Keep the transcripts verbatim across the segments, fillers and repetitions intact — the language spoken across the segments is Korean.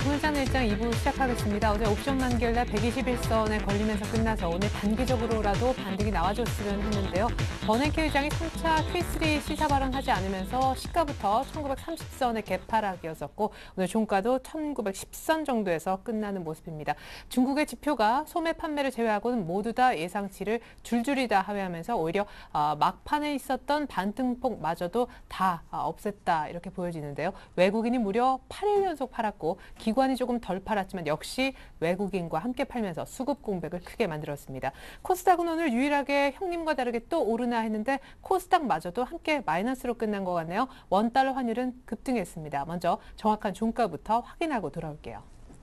오늘장 일장 이 부 시작하겠습니다. 어제 옵션 만결날 백이십일 선에 걸리면서 끝나서 오늘 단기적으로라도 반등이 나와줬으면 했는데요. 버냉키 의장이 삼 차 큐이 쓰리 시사 발언하지 않으면서 시가부터 천구백삼십 선의 개파락이었었고 오늘 종가도 천구백십 선 정도에서 끝나는 모습입니다. 중국의 지표가 소매 판매를 제외하고는 모두 다 예상치를 줄줄이 다 하회하면서 오히려 막판에 있었던 반등폭마저도 다 없앴다 이렇게 보여지는데요. 외국인이 무려 팔 일 연속 팔았고 기관이 조금 덜 팔았지만 역시 외국인과 함께 팔면서 수급 공백을 크게 만들었습니다. 코스닥은 오늘 유일하게 형님과 다르게 또 오르나 했는데 코스닥마저도 함께 마이너스로 끝난 것 같네요. 원달러 환율은 급등했습니다. 먼저 정확한 종가부터 확인하고 돌아올게요.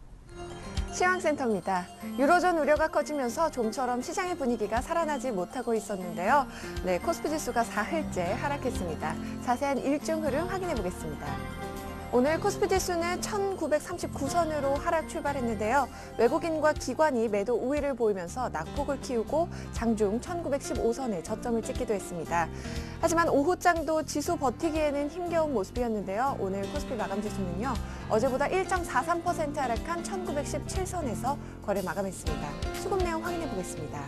시황센터입니다. 유로존 우려가 커지면서 좀처럼 시장의 분위기가 살아나지 못하고 있었는데요. 네, 코스피 지수가 사흘째 하락했습니다. 자세한 일중 흐름 확인해 보겠습니다. 오늘 코스피 지수는 천구백삼십구 선으로 하락 출발했는데요. 외국인과 기관이 매도 우위를 보이면서 낙폭을 키우고 장중 천구백십오 선에 저점을 찍기도 했습니다. 하지만 오후장도 지수 버티기에는 힘겨운 모습이었는데요. 오늘 코스피 마감 지수는요. 어제보다 일 점 사삼 퍼센트 하락한 천구백십칠 선에서 거래 마감했습니다. 수급 내용 확인해 보겠습니다.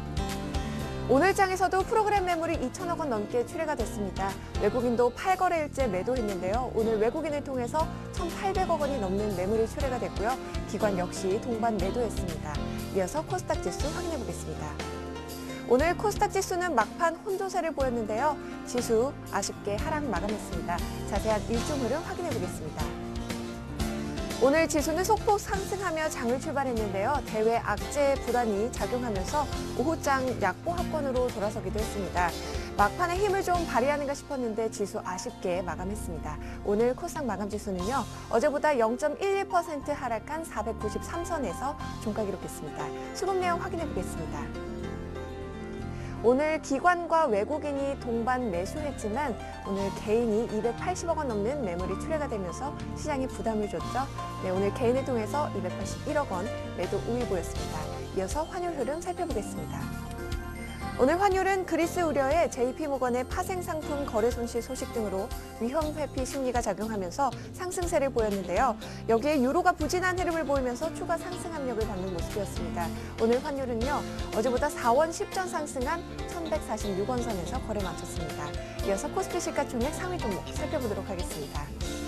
오늘 장에서도 프로그램 매물이 이천억 원 넘게 출회가 됐습니다. 외국인도 팔 거래일째 매도했는데요. 오늘 외국인을 통해서 천팔백억 원이 넘는 매물이 출회가 됐고요. 기관 역시 동반 매도했습니다. 이어서 코스닥 지수 확인해 보겠습니다. 오늘 코스닥 지수는 막판 혼조세를 보였는데요. 지수 아쉽게 하락 마감했습니다. 자세한 일중 흐름 확인해 보겠습니다. 오늘 지수는 소폭 상승하며 장을 출발했는데요. 대외 악재 불안이 작용하면서 오후장 약보합권으로 돌아서기도 했습니다. 막판에 힘을 좀 발휘하는가 싶었는데 지수 아쉽게 마감했습니다. 오늘 코스닥 마감 지수는요. 어제보다 영 점 일일 퍼센트 하락한 사백구십삼 선에서 종가 기록했습니다. 수급 내용 확인해 보겠습니다. 오늘 기관과 외국인이 동반 매수했지만 오늘 개인이 이백팔십억 원 넘는 매물이 출회가 되면서 시장이 부담을 줬죠. 네, 오늘 개인을 통해서 이백팔십일억 원 매도 우위 보였습니다. 이어서 환율 흐름 살펴보겠습니다. 오늘 환율은 그리스 우려에 제이피모건의 파생 상품 거래 손실 소식 등으로 위험 회피 심리가 작용하면서 상승세를 보였는데요. 여기에 유로가 부진한 흐름을 보이면서 추가 상승 압력을 받는 모습이었습니다. 오늘 환율은요. 어제보다 사 원 십 전 상승한 천백사십육 원 선에서 거래 마쳤습니다. 이어서 코스피 시가총액 상위 종목 살펴보도록 하겠습니다.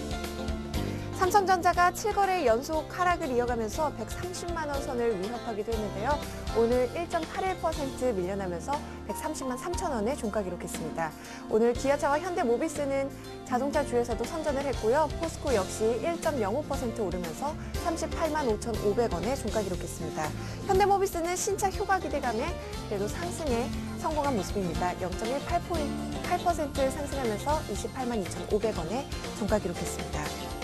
삼성전자가 칠 거래 연속 하락을 이어가면서 백삼십만 원 선을 위협하기도 했는데요. 오늘 일 점 팔일 퍼센트 밀려나면서 백삼십만 삼천 원에 종가 기록했습니다. 오늘 기아차와 현대모비스는 자동차 주에서도 선전을 했고요. 포스코 역시 일 점 영오 퍼센트 오르면서 삼십팔만 오천오백 원에 종가 기록했습니다. 현대모비스는 신차 효과 기대감에 그래도 상승에 성공한 모습입니다. 영 점 일팔 퍼센트 상승하면서 이십팔만 이천오백 원에 종가 기록했습니다.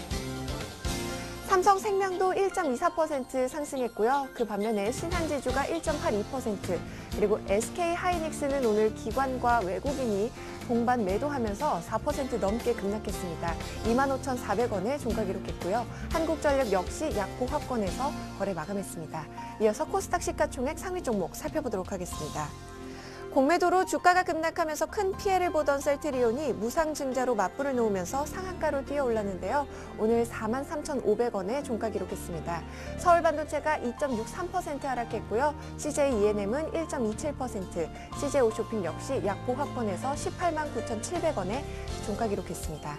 삼성생명도 일 점 이사 퍼센트 상승했고요. 그 반면에 신한지주가 일 점 팔이 퍼센트, 그리고 에스케이하이닉스는 오늘 기관과 외국인이 동반 매도하면서 사 퍼센트 넘게 급락했습니다. 이만 오천사백 원에 종가 기록했고요. 한국전력 역시 약보합권에서 거래 마감했습니다. 이어서 코스닥 시가총액 상위 종목 살펴보도록 하겠습니다. 공매도로 주가가 급락하면서 큰 피해를 보던 셀트리온이 무상증자로 맞불을 놓으면서 상한가로 뛰어올랐는데요. 오늘 사만 삼천오백 원에 종가 기록했습니다. 서울반도체가 이 점 육삼 퍼센트 하락했고요. 씨제이이엔엠은 일 점 이칠 퍼센트, 씨제이오쇼핑 역시 약보합권에서 십팔만 구천칠백 원에 종가 기록했습니다.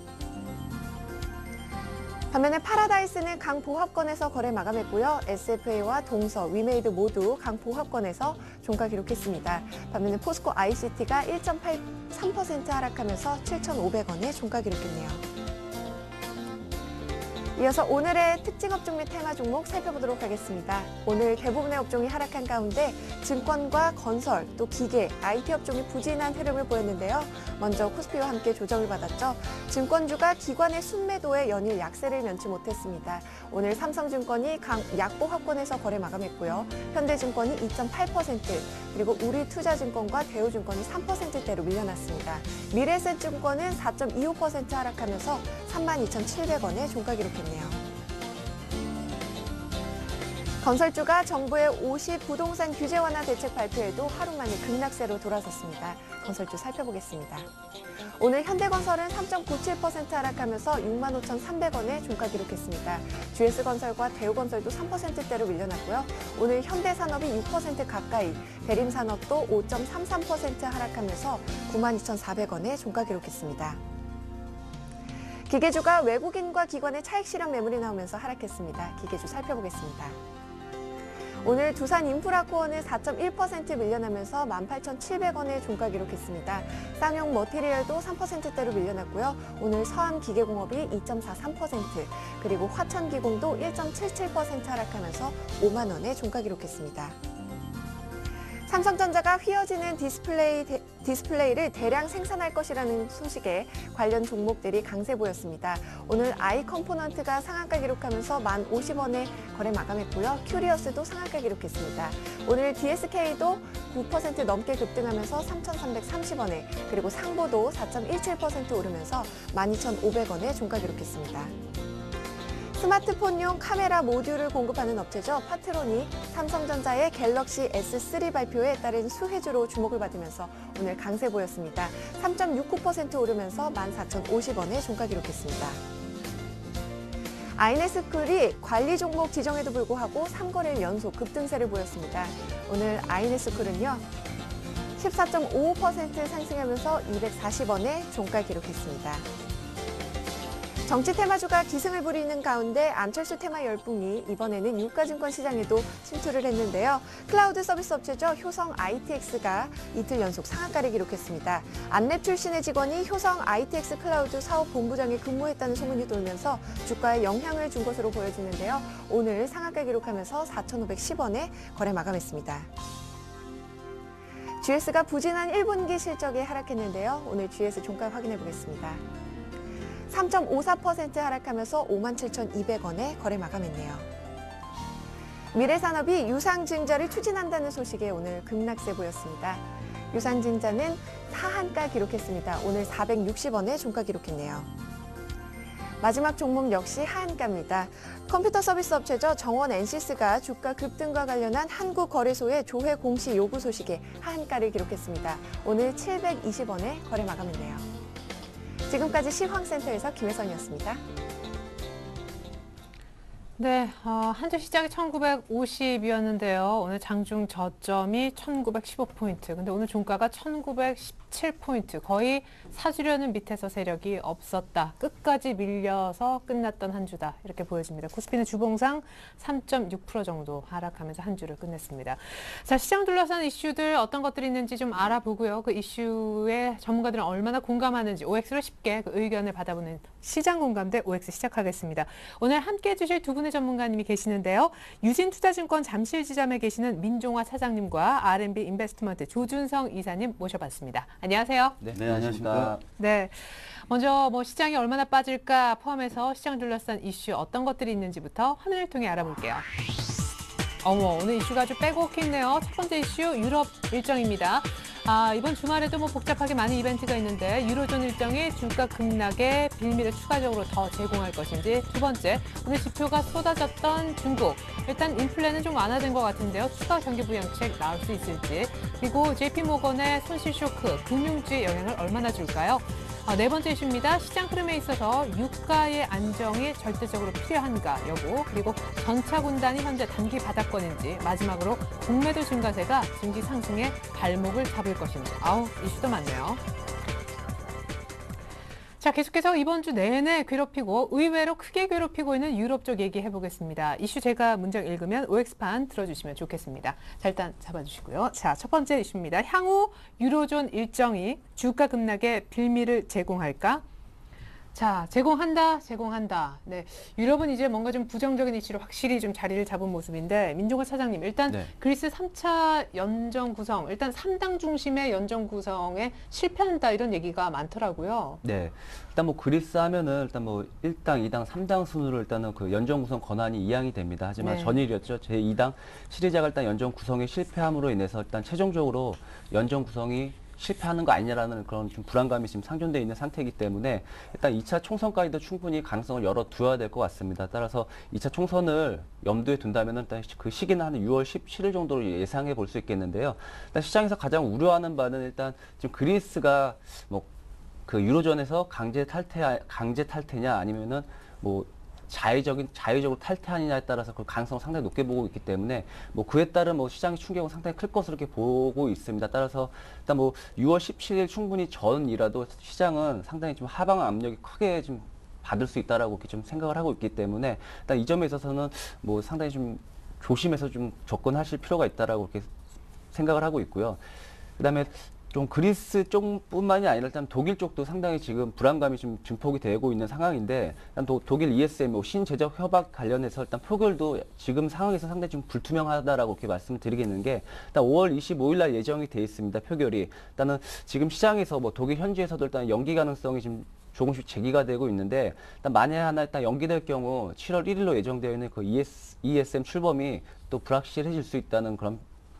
반면에 파라다이스는 강보합권에서 거래 마감했고요. 에스에프에이와 동서, 위메이드 모두 강보합권에서 종가 기록했습니다. 반면에 포스코 아이씨티가 일 점 팔삼 퍼센트 하락하면서 칠천오백 원에 종가 기록했네요. 이어서 오늘의 특징 업종 및 테마 종목 살펴보도록 하겠습니다. 오늘 대부분의 업종이 하락한 가운데 증권과 건설, 또 기계, 아이티 업종이 부진한 흐름을 보였는데요. 먼저 코스피와 함께 조정을 받았죠. 증권주가 기관의 순매도에 연일 약세를 면치 못했습니다. 오늘 삼성증권이 강 약보합권에서 거래 마감했고요. 현대증권이 이 점 팔 퍼센트, 그리고 우리투자증권과 대우증권이 삼 퍼센트대로 밀려났습니다. 미래에셋증권은 사 점 이오 퍼센트 하락하면서 삼만 이천칠백 원에 종가 기록했네요. 건설주가 정부의 오십 부동산 규제 완화 대책 발표에도 하루 만에 급락세로 돌아섰습니다. 건설주 살펴보겠습니다. 오늘 현대건설은 삼 점 구칠 퍼센트 하락하면서 육만 오천삼백 원에 종가 기록했습니다. 지에스건설과 대우건설도 삼 퍼센트대로 밀려났고요. 오늘 현대산업이 육 퍼센트 가까이, 대림산업도 오 점 삼삼 퍼센트 하락하면서 구만 이천사백 원에 종가 기록했습니다. 기계주가 외국인과 기관의 차익 실현 매물이 나오면서 하락했습니다. 기계주 살펴보겠습니다. 오늘 두산인프라코어는 사 점 일 퍼센트 밀려나면서 만 팔천칠백 원에 종가 기록했습니다. 쌍용 머티리얼도 삼 퍼센트대로 밀려났고요. 오늘 서암기계공업이 이 점 사삼 퍼센트, 그리고 화천기공도 일 점 칠칠 퍼센트 하락하면서 오만 원에 종가 기록했습니다. 삼성전자가 휘어지는 디스플레이, 데, 디스플레이를 대량 생산할 것이라는 소식에 관련 종목들이 강세 보였습니다. 오늘 아이 컴포넌트가 상한가 기록하면서 만 오십 원에 거래 마감했고요. 큐리어스도 상한가 기록했습니다. 오늘 디에스케이도 구 퍼센트 넘게 급등하면서 삼천삼백삼십 원에, 그리고 상보도 사 점 일칠 퍼센트 오르면서 만 이천오백 원에 종가 기록했습니다. 스마트폰용 카메라 모듈을 공급하는 업체죠. 파트론이 삼성전자의 갤럭시 에스 쓰리 발표에 따른 수혜주로 주목을 받으면서 오늘 강세 보였습니다. 삼 점 육구 퍼센트 오르면서 만 사천오십 원에 종가 기록했습니다. 아이네스쿨이 관리 종목 지정에도 불구하고 삼 거래일 연속 급등세를 보였습니다. 오늘 아이네스쿨은요, 십사 점 오오 퍼센트 상승하면서 이백사십 원에 종가 기록했습니다. 정치 테마주가 기승을 부리는 가운데 안철수 테마 열풍이 이번에는 유가증권 시장에도 침투를 했는데요. 클라우드 서비스 업체죠. 효성 아이티엑스가 이틀 연속 상한가를 기록했습니다. 안랩 출신의 직원이 효성 아이티엑스 클라우드 사업 본부장에 근무했다는 소문이 돌면서 주가에 영향을 준 것으로 보여지는데요. 오늘 상한가 기록하면서 사천오백십 원에 거래 마감했습니다. 지에스가 부진한 일 분기 실적에 하락했는데요. 오늘 지에스 종가 확인해 보겠습니다. 삼 점 오사 퍼센트 하락하면서 오만 칠천이백 원에 거래 마감했네요. 미래산업이 유상증자를 추진한다는 소식에 오늘 급락세 보였습니다. 유상증자는 하한가 기록했습니다. 오늘 사백육십 원에 종가 기록했네요. 마지막 종목 역시 하한가입니다. 컴퓨터 서비스 업체죠. 정원 엔시스가 주가 급등과 관련한 한국거래소의 조회 공시 요구 소식에 하한가를 기록했습니다. 오늘 칠백이십 원에 거래 마감했네요. 지금까지 시황센터에서 김혜선이었습니다. 네, 어, 한주 시작이 천구백오십이었는데요. 오늘 장중 저점이 천구백십오 포인트. 근데 오늘 종가가 천구백십칠 포인트. 거의 사주려는 밑에서 세력이 없었다. 끝까지 밀려서 끝났던 한 주다. 이렇게 보여집니다. 코스피는 주봉상 삼 점 육 퍼센트 정도 하락하면서 한 주를 끝냈습니다. 자, 시장 둘러싼 이슈들 어떤 것들이 있는지 좀 알아보고요. 그 이슈에 전문가들은 얼마나 공감하는지 오엑스로 쉽게 그 의견을 받아보는 시장 공감대 오엑스 시작하겠습니다. 오늘 함께해 주실 두 분의 전문가님이 계시는데요. 유진투자증권 잠실지점에 계시는 민종화 차장님과 알앤비 인베스트먼트 조준성 이사님 모셔봤습니다. 안녕하세요. 네, 네 안녕하십니까. 네, 먼저 뭐 시장이 얼마나 빠질까 포함해서 시장 둘러싼 이슈 어떤 것들이 있는지부터 화면을 통해 알아볼게요. 어머, 오늘 이슈가 아주 빼곡히 있네요. 첫 번째 이슈 유럽 일정입니다. 아, 이번 주말에도 뭐 복잡하게 많은 이벤트가 있는데 유로존 일정이 주가 급락에 빌미를 추가적으로 더 제공할 것인지, 두 번째, 오늘 지표가 쏟아졌던 중국. 일단 인플레는 좀 완화된 것 같은데요. 추가 경기 부양책 나올 수 있을지. 그리고 제이피모건의 손실 쇼크, 금융주에 영향을 얼마나 줄까요? 아, 네 번째 이슈입니다. 시장 흐름에 있어서 유가의 안정이 절대적으로 필요한가 여부, 그리고 전차 군단이 현재 단기 바닥권인지, 마지막으로 공매도 증가세가 증시 상승에 발목을 잡을 것인지. 아우, 이슈도 많네요. 자, 계속해서 이번 주 내내 괴롭히고 의외로 크게 괴롭히고 있는 유럽 쪽 얘기해보겠습니다. 이슈 제가 문장 읽으면 오엑스판 들어주시면 좋겠습니다. 자, 일단 잡아주시고요. 자, 첫 번째 이슈입니다. 향후 유로존 일정이 주가 급락에 빌미를 제공할까? 자, 제공한다, 제공한다. 네, 유럽은 이제 뭔가 좀 부정적인 이슈로 확실히 좀 자리를 잡은 모습인데, 민종화 차장님, 일단 네. 그리스 삼 차 연정 구성, 일단 삼 당 중심의 연정 구성에 실패한다 이런 얘기가 많더라고요. 네, 일단 뭐 그리스 하면은 일단 뭐 일 당, 이 당, 삼 당 순으로 일단은 그 연정 구성 권한이 이양이 됩니다. 하지만 네. 전일이었죠. 제이 당 시리자가 일단 연정 구성에 실패함으로 인해서 일단 최종적으로 연정 구성이 실패하는 거 아니냐라는 그런 좀 불안감이 지금 상존되어 있는 상태이기 때문에 일단 이 차 총선까지도 충분히 가능성을 열어두어야 될 것 같습니다. 따라서 이 차 총선을 염두에 둔다면 일단 그 시기는 한 유월 십칠일 정도로 예상해 볼 수 있겠는데요. 일단 시장에서 가장 우려하는 바는 일단 지금 그리스가 뭐 그 유로존에서 강제 탈퇴 강제 탈퇴냐 아니면은 뭐 자의적인 자의적으로 탈퇴하느냐에 따라서 그 가능성을 상당히 높게 보고 있기 때문에 뭐 그에 따른 뭐 시장의 충격은 상당히 클 것으로 이렇게 보고 있습니다. 따라서 일단 뭐 유월 십칠일 충분히 전이라도 시장은 상당히 좀 하방 압력이 크게 좀 받을 수 있다라고 이렇게 좀 생각을 하고 있기 때문에 일단 이 점에 있어서는 뭐 상당히 좀 조심해서 좀 접근하실 필요가 있다라고 이렇게 생각을 하고 있고요. 그다음에 좀 그리스 쪽뿐만이 아니라 일단 독일 쪽도 상당히 지금 불안감이 좀 증폭이 되고 있는 상황인데 일단 도, 독일 이에스엠 신제적 협약 관련해서 일단 표결도 지금 상황에서 상당히 좀 불투명하다라고 이렇게 말씀을 드리겠는 게 일단 오월 이십오일 날 예정이 돼 있습니다. 표결이 일단은 지금 시장에서 뭐 독일 현지에서도 일단 연기 가능성이 지금 조금씩 제기가 되고 있는데 일단 만에 하나 일단 연기될 경우 칠월 일일로 예정되어 있는 그 이에스, 이에스엠 출범이 또 불확실해질 수 있다는 그런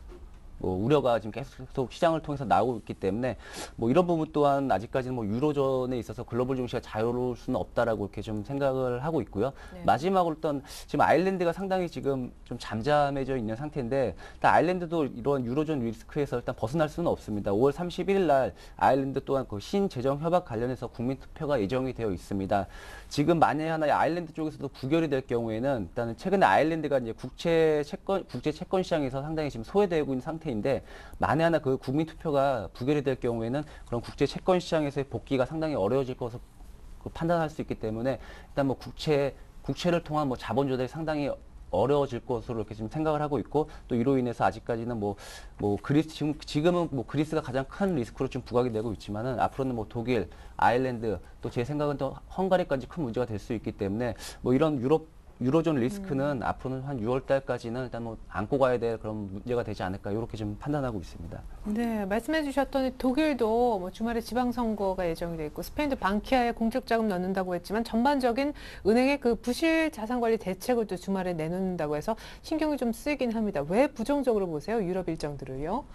뭐 우려가 지금 계속 시장을 통해서 나오고 있기 때문에 뭐 이런 부분 또한 아직까지는 뭐 유로존에 있어서 글로벌 증시가 자유로울 수는 없다라고 이렇게 좀 생각을 하고 있고요. 네. 마지막으로 일단 지금 아일랜드가 상당히 지금 좀 잠잠해져 있는 상태인데 일단 아일랜드도 이런 유로존 리스크에서 일단 벗어날 수는 없습니다. 오월 삼십일일 날 아일랜드 또한 그 신재정 협약 관련해서 국민 투표가 예정이 되어 있습니다. 지금 만에 하나 아일랜드 쪽에서도 부결이 될 경우에는 일단은 최근에 아일랜드가 이제 국채 채권 국제 채권 시장에서 상당히 지금 소외되고 있는 상태인데 만에 하나 그 국민 투표가 부결이 될 경우에는 그런 국제 채권 시장에서의 복귀가 상당히 어려워질 것으로 판단할 수 있기 때문에 일단 뭐 국채 국채를 통한 뭐 자본 조달이 상당히 어려워질 것으로 이렇게 지금 생각을 하고 있고 또 이로 인해서 아직까지는 뭐 뭐 그리스 지금 지금은 뭐 그리스가 가장 큰 리스크로 좀 부각이 되고 있지만은 앞으로는 뭐 독일, 아일랜드 또 제 생각은 또 헝가리까지 큰 문제가 될 수 있기 때문에 뭐 이런 유럽 유로존 리스크는 음. 앞으로는 한 유월 달까지는 일단 뭐 안고 가야 될 그런 문제가 되지 않을까 이렇게 좀 판단하고 있습니다. 네, 말씀해 주셨더니 독일도 뭐 주말에 지방선거가 예정이 돼 있고 스페인도 방키아에 공적자금 넣는다고 했지만 전반적인 은행의 그 부실 자산관리 대책을 또 주말에 내놓는다고 해서 신경이 좀 쓰이긴 합니다. 왜 부정적으로 보세요? 유럽 일정들을요?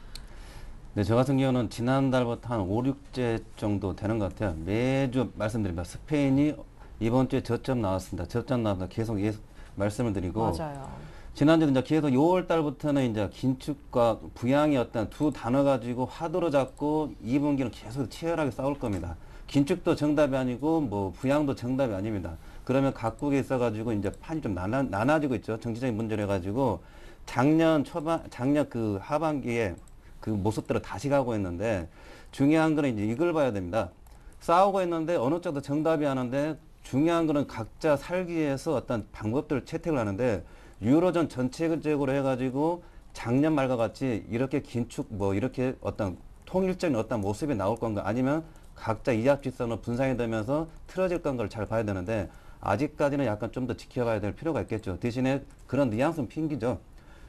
네, 저 같은 경우는 지난달부터 한 오, 육째 정도 되는 것 같아요. 매주 말씀드립니다. 스페인이 이번 주에 저점 나왔습니다. 저점 나왔다 계속 예, 말씀을 드리고. 맞아요. 지난주에 이제 계속 유월 달부터는 이제 긴축과 부양이 어떤 두 단어 가지고 화두로 잡고 이 분기는 계속 치열하게 싸울 겁니다. 긴축도 정답이 아니고 뭐 부양도 정답이 아닙니다. 그러면 각국에 있어가지고 이제 판이 좀 나눠, 나눠지고 있죠. 정치적인 문제로 해가지고 작년 초반, 작년 그 하반기에 그 모습대로 다시 가고 있는데 중요한 거는 이제 이걸 봐야 됩니다. 싸우고 있는데 어느 쪽도 정답이 하는데 중요한 거는 각자 살기 위해서 어떤 방법들을 채택을 하는데 유로존 전체적으로 해가지고 작년 말과 같이 이렇게 긴축 뭐 이렇게 어떤 통일적인 어떤 모습이 나올 건가 아니면 각자 이합집산으로 분산이 되면서 틀어질 건가를 잘 봐야 되는데 아직까지는 약간 좀 더 지켜봐야 될 필요가 있겠죠. 대신에 그런 뉘앙스는 핑기죠.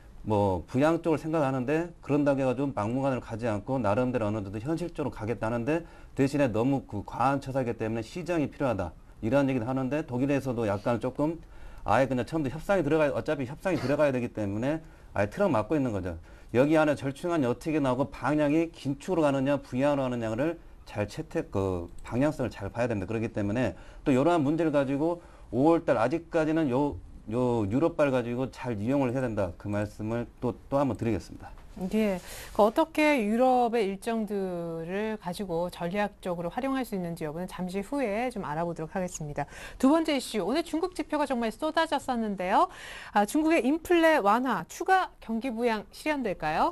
뭐 부양 쪽을 생각하는데 그런다고 해가지고 막무가내로 가지 않고 나름대로 어느 정도 현실적으로 가겠다는데 대신에 너무 그 과한 처사이기 때문에 시장이 필요하다. 이런 얘기를 하는데 독일에서도 약간 조금 아예 그냥 처음부터 협상이 들어가야 어차피 협상이 들어가야 되기 때문에 아예 틀어 막고 있는 거죠. 여기 안에 절충안이 어떻게 나오고 방향이 긴축으로 가느냐 부양으로 가느냐를 잘 채택 그 방향성을 잘 봐야 됩니다. 그렇기 때문에 또 이러한 문제를 가지고 오월달 아직까지는 요 요 유럽발 가지고 잘 이용을 해야 된다. 그 말씀을 또 또 한번 드리겠습니다. 예, 그 어떻게 유럽의 일정들을 가지고 전략적으로 활용할 수 있는지 여부는 잠시 후에 좀 알아보도록 하겠습니다. 두 번째 이슈, 오늘 중국 지표가 정말 쏟아졌었는데요. 아, 중국의 인플레 완화, 추가 경기 부양 실현될까요?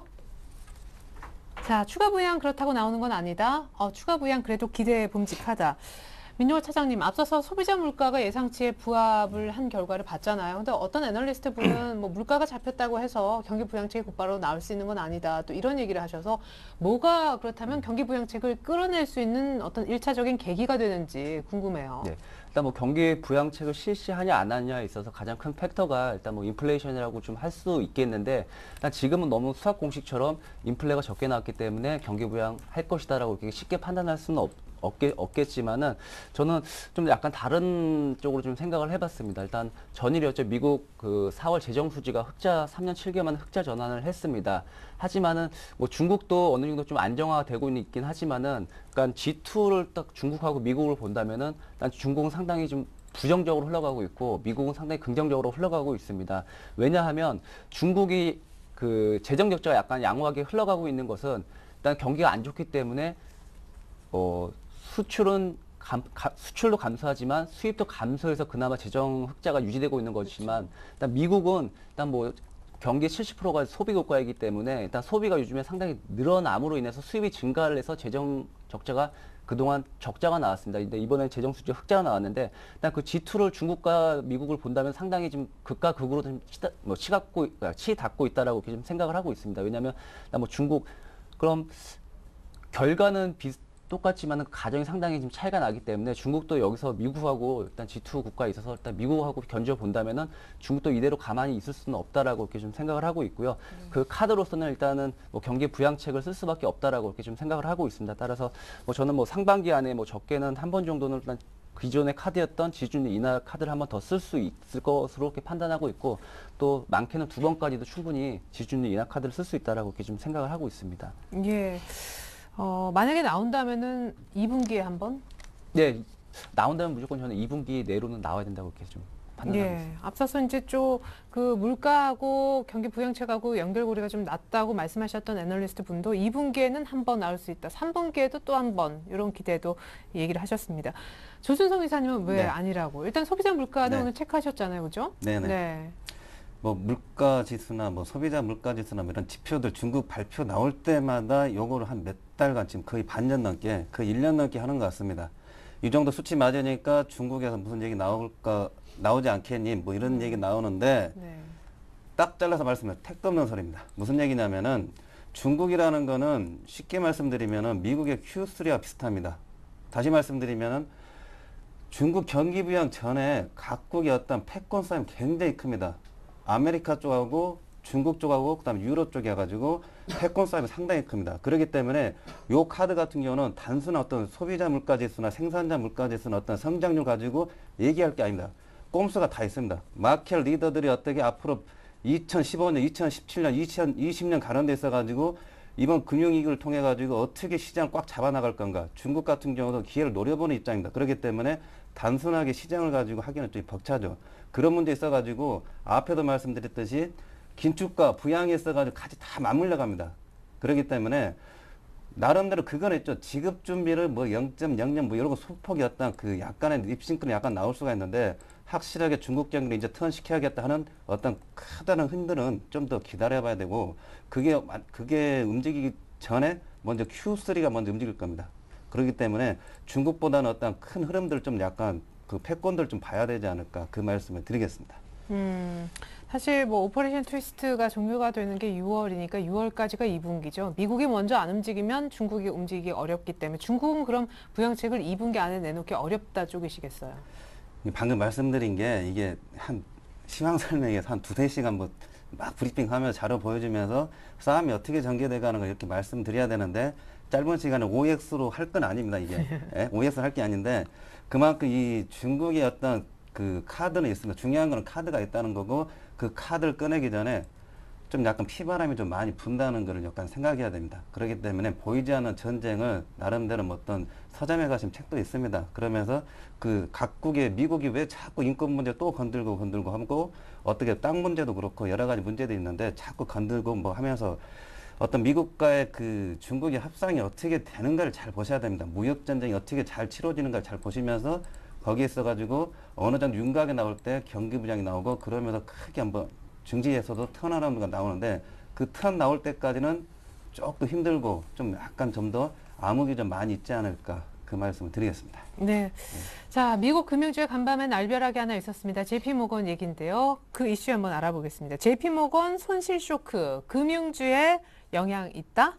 자, 추가 부양 그렇다고 나오는 건 아니다. 어, 추가 부양 그래도 기대에 봄직하다. 민노 차장님, 앞서서 소비자 물가가 예상치에 부합을 한 결과를 봤잖아요. 근데 어떤 애널리스트 분은 뭐 물가가 잡혔다고 해서 경기 부양책이 곧바로 나올 수 있는 건 아니다. 또 이런 얘기를 하셔서 뭐가 그렇다면 경기 부양책을 끌어낼 수 있는 어떤 일차적인 계기가 되는지 궁금해요. 네. 일단 뭐 경기 부양책을 실시하냐 안 하냐에 있어서 가장 큰 팩터가 일단 뭐 인플레이션이라고 좀 할 수 있겠는데 일단 지금은 너무 수학 공식처럼 인플레가 적게 나왔기 때문에 경기 부양할 것이다라고 이렇게 쉽게 판단할 수는 없. 없겠, 없겠지만은 저는 좀 약간 다른 쪽으로 좀 생각을 해봤습니다. 일단 전일이었죠. 미국 그 사월 재정 수지가 흑자 삼 년 칠 개월 만에 흑자 전환을 했습니다. 하지만은 뭐 중국도 어느 정도 좀 안정화되고 있긴 하지만은 그러니까 지 투를 딱 중국하고 미국을 본다면은 일단 중국은 상당히 좀 부정적으로 흘러가고 있고 미국은 상당히 긍정적으로 흘러가고 있습니다. 왜냐하면 중국이 그 재정 적자가 약간 양호하게 흘러가고 있는 것은 일단 경기가 안 좋기 때문에 어, 수출은 감, 가, 수출도 감소하지만 수입도 감소해서 그나마 재정 흑자가 유지되고 있는 거지만 일단 미국은 일단 뭐 경기 칠십 퍼센트가 소비 국가이기 때문에 일단 소비가 요즘에 상당히 늘어남으로 인해서 수입이 증가를 해서 재정 적자가 그동안 적자가 나왔습니다. 근데 이번에 재정 수지 흑자가 나왔는데 일단 그 지 투를 중국과 미국을 본다면 상당히 좀 극과 극으로 좀 치다, 뭐 치닫고 치닫고 있다라고 좀 생각을 하고 있습니다. 왜냐하면 일단 뭐 중국 그럼 결과는 비슷 똑같지만 가정이 상당히 좀 차이가 나기 때문에 중국도 여기서 미국하고 일단 지 투 국가에 있어서 일단 미국하고 견져 본다면은 중국도 이대로 가만히 있을 수는 없다라고 이렇게 좀 생각을 하고 있고요. 음. 그 카드로서는 일단은 뭐 경기 부양책을 쓸 수밖에 없다라고 이렇게 좀 생각을 하고 있습니다. 따라서 뭐 저는 뭐 상반기 안에 뭐 적게는 한 번 정도는 일단 기존의 카드였던 지준이 인하 카드를 한 번 더 쓸 수 있을 것으로 이렇게 판단하고 있고 또 많게는 두 번까지도 충분히 지준이 인하 카드를 쓸 수 있다라고 이렇게 좀 생각을 하고 있습니다. 예. 어, 만약에 나온다면은 이 분기에 한 번? 네, 나온다면 무조건 저는 이 분기 내로는 나와야 된다고 이렇게 좀 판단하고 예. 있습니다. 앞서서 이제 좀 그 물가하고 경기 부양책하고 연결고리가 좀 낮다고 말씀하셨던 애널리스트 분도 이 분기에는 한 번 나올 수 있다. 삼 분기에도 또 한 번 이런 기대도 얘기를 하셨습니다. 조준성 이사님은 왜 네. 아니라고? 일단 소비자 물가는 네. 오늘 체크하셨잖아요, 그죠? 네네. 네. 뭐 물가 지수나 뭐 소비자 물가 지수나 뭐 이런 지표들 중국 발표 나올 때마다 요거를 한 몇 달간 지금 거의 반년 넘게 거의 일 년 넘게 하는 것 같습니다. 이 정도 수치 맞으니까 중국에서 무슨 얘기 나올까 나오지 않겠니 뭐 이런 음. 얘기 나오는데 네. 딱 잘라서 말씀드리면 택도 없는 소리입니다. 무슨 얘기냐면은 중국이라는 거는 쉽게 말씀드리면은 미국의 큐 쓰리와 비슷합니다. 다시 말씀드리면은 중국 경기 부양 전에 각국의 어떤 패권 싸움이 굉장히 큽니다. 아메리카 쪽하고 중국 쪽하고 그다음에 유럽 쪽이 해가지고 패권 싸움이 상당히 큽니다. 그렇기 때문에 요 카드 같은 경우는 단순한 어떤 소비자 물가 지수나 생산자 물가 지수나 어떤 성장률 가지고 얘기할 게 아닙니다. 꼼수가 다 있습니다. 마켓 리더들이 어떻게 앞으로 이천십오 년, 이천십칠 년, 이천이십 년 가는 데 있어가지고 이번 금융위기를 통해 가지고 어떻게 시장을 꽉 잡아나갈 건가. 중국 같은 경우도 기회를 노려보는 입장입니다. 그렇기 때문에 단순하게 시장을 가지고 하기는 좀 벅차죠. 그런 문제 있어가지고 앞에도 말씀드렸듯이 긴축과 부양이 있어가지고 같이 다 맞물려 갑니다. 그렇기 때문에 나름대로 그건 있죠. 지급 준비를 뭐 영 점 영영 뭐 이런 거 소폭이었던 그 약간의 립싱크는 약간 나올 수가 있는데 확실하게 중국 경기를 이제 턴시켜야겠다 하는 어떤 크다는 흔들은 좀 더 기다려봐야 되고 그게 그게 움직이기 전에 먼저 큐 쓰리가 먼저 움직일 겁니다. 그렇기 때문에 중국보다는 어떤 큰 흐름들 좀 약간 그 패권들 좀 봐야 되지 않을까 그 말씀을 드리겠습니다. 음, 사실 뭐 오퍼레이션 트위스트가 종료가 되는 게 유월이니까 유월까지가 이 분기죠. 미국이 먼저 안 움직이면 중국이 움직이기 어렵기 때문에 중국은 그럼 부양책을 이 분기 안에 내놓기 어렵다 쪽이시겠어요? 방금 말씀드린 게 이게 한 시황 설명에서 한 두세 시간 뭐 막 브리핑하면서 자료 보여주면서 싸움이 어떻게 전개돼가는 걸 이렇게 말씀드려야 되는데 짧은 시간에 오엑스로 할 건 아닙니다. 이게 예? 오엑스로 할 게 아닌데 그만큼 이 중국의 어떤 그 카드는 있습니다. 중요한 거는 카드가 있다는 거고 그 카드를 꺼내기 전에 좀 약간 피바람이 좀 많이 분다는 걸 약간 생각해야 됩니다. 그렇기 때문에 보이지 않는 전쟁을 나름대로 뭐 어떤 서점에 가시면 책도 있습니다. 그러면서 그 각국의 미국이 왜 자꾸 인권 문제 또 건들고 건들고 하고 어떻게 땅 문제도 그렇고 여러 가지 문제도 있는데 자꾸 건들고 뭐 하면서 어떤 미국과의 그 중국의 합상이 어떻게 되는가를 잘 보셔야 됩니다. 무역 전쟁이 어떻게 잘 치러지는가 잘 보시면서 거기에 있어가지고 어느 정도 윤곽에 나올 때 경기 부양이 나오고 그러면서 크게 한번 중지에서도 턴어라운드가 나오는데 그 턴 나올 때까지는 조금 힘들고 좀 약간 좀 더 암흑이 좀 많이 있지 않을까 그 말씀을 드리겠습니다. 네. 자, 미국 금융주의 간밤에 날벼락이 하나 있었습니다. 제이피모건 얘기인데요. 그 이슈 한번 알아보겠습니다. 제이피모건 손실 쇼크, 금융주에 영향 있다?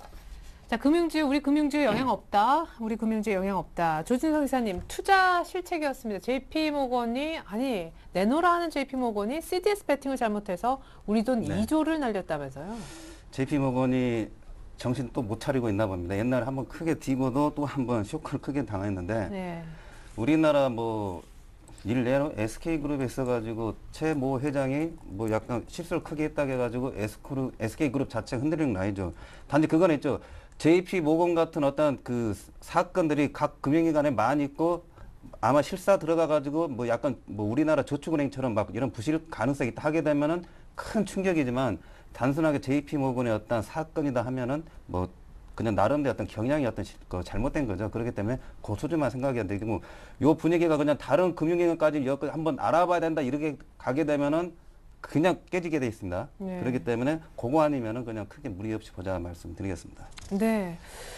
자, 금융주에, 우리 금융주에 영향 없다. 우리 금융주에 영향 없다. 조진성 이사님, 투자 실책이었습니다. 제이피모건이, 아니, 내놓으라 하는 제이피모건이 씨디에스 배팅을 잘못해서 우리 돈 네. 이 조를 날렸다면서요? 제이피모건이 정신 또 못 차리고 있나 봅니다. 옛날에 한번 크게 뒤고도 또 한번 쇼크를 크게 당했는데 네. 우리나라 뭐 일례로 에스케이그룹에 있어가지고 최 모 회장이 뭐 약간 실수를 크게 했다고 해가지고 에스그룹, 에스케이그룹 자체가 흔들리는 거 아니죠. 단지 그건 있죠. 제이피모건 같은 어떤 그 사건들이 각 금융기관에 많이 있고 아마 실사 들어가가지고 뭐 약간 뭐 우리나라 저축은행처럼 막 이런 부실 가능성이 있다 하게 되면은 큰 충격이지만 단순하게 제이피모건의 어떤 사건이다 하면은 뭐 그냥 나름대로 어떤 경향이 어떤 시- 그 잘못된 거죠. 그렇기 때문에 그 수준만 생각해야 되고 요 분위기가 그냥 다른 금융기관까지 여기 한번 알아봐야 된다 이렇게 가게 되면은 그냥 깨지게 돼 있습니다. 네. 그렇기 때문에 그거 아니면은 그냥 크게 무리 없이 보자 말씀드리겠습니다. 네.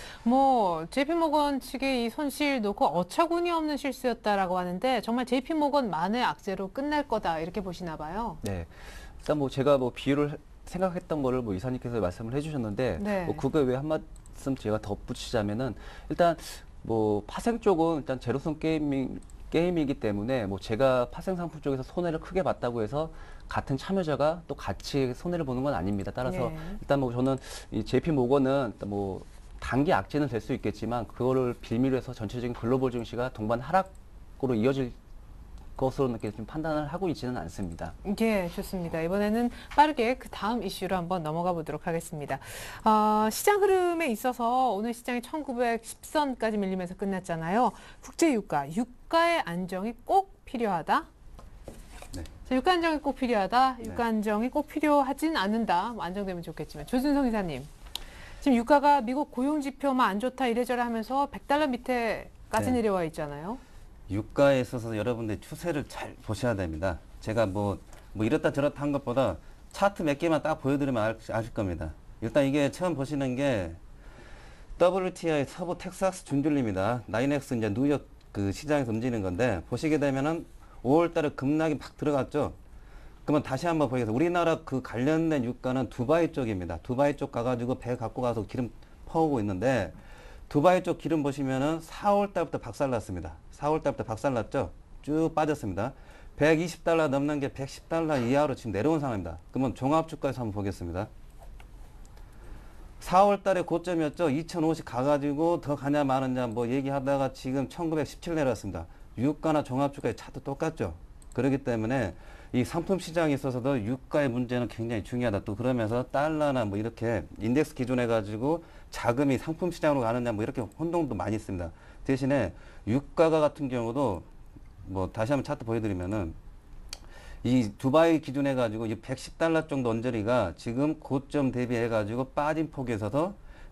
뭐 제이피모건 측의 이 손실 놓고 어처구니 없는 실수였다라고 하는데 정말 제이피모건만의 악재로 끝날 거다 이렇게 보시나 봐요. 네. 일단 뭐 제가 뭐 비유를 해- 생각했던 거를 뭐 이사님께서 말씀을 해주셨는데 네. 뭐 그거에 왜 한 말씀 제가 덧붙이자면은 일단 뭐 파생 쪽은 일단 제로섬 게이밍 게임이기 때문에 뭐 제가 파생 상품 쪽에서 손해를 크게 봤다고 해서 같은 참여자가 또 같이 손해를 보는 건 아닙니다. 따라서 네. 일단 뭐 저는 이 제이피 모건은 일단 뭐 단기 악재는 될 수 있겠지만 그거를 빌미로 해서 전체적인 글로벌 증시가 동반 하락으로 이어질 것으로 이렇게 좀 판단을 하고 있지는 않습니다. 예, 좋습니다. 이번에는 빠르게 그 다음 이슈로 한번 넘어가 보도록 하겠습니다. 어, 시장 흐름에 있어서 오늘 시장이 천구백십 선까지 밀리면서 끝났잖아요. 국제 유가, 유가의 안정이 꼭 필요하다. 네. 자, 유가 안정이 꼭 필요하다. 네. 유가 안정이 꼭 필요하진 않는다. 뭐 안정되면 좋겠지만 조준성 이사님, 지금 유가가 미국 고용 지표만 안 좋다 이래저래 하면서 백 달러 밑에까지 네. 내려와 있잖아요. 유가에 있어서 여러분들 추세를 잘 보셔야 됩니다. 제가 뭐, 뭐 이렇다 저렇다 한 것보다 차트 몇 개만 딱 보여드리면 알, 아실 겁니다. 일단 이게 처음 보시는 게 더블유티아이 서부 텍사스 준줄입니다. 나인엑스 이제 뉴욕 그 시장에서 움직이는 건데 보시게 되면은 오월 달에 급락이 막 들어갔죠. 그러면 다시 한번 보겠습니다. 우리나라 그 관련된 유가는 두바이 쪽입니다. 두바이 쪽 가가지고 배 갖고 가서 기름 퍼오고 있는데 두바이 쪽 기름 보시면은 사월 달부터 박살났습니다. 사월 달부터 박살났죠. 쭉 빠졌습니다. 백이십 달러 넘는 게 백십 달러 이하로 지금 내려온 상황입니다. 그러면 종합주가에서 한번 보겠습니다. 사월 달에 고점이었죠. 이천오십 가가지고 더 가냐 마느냐 뭐 얘기하다가 지금 천구백십칠 내려왔습니다. 유가나 종합주가의 차트 똑같죠. 그렇기 때문에 이 상품 시장에 있어서도 유가의 문제는 굉장히 중요하다. 또 그러면서 달러나 뭐 이렇게 인덱스 기준해 가지고 자금이 상품 시장으로 가느냐 뭐 이렇게 혼동도 많이 있습니다. 대신에 유가가 같은 경우도 뭐 다시 한번 차트 보여드리면은 이 두바이 기준해 가지고 이 백십 달러 정도 언저리가 지금 고점 대비해 가지고 빠진 폭에서도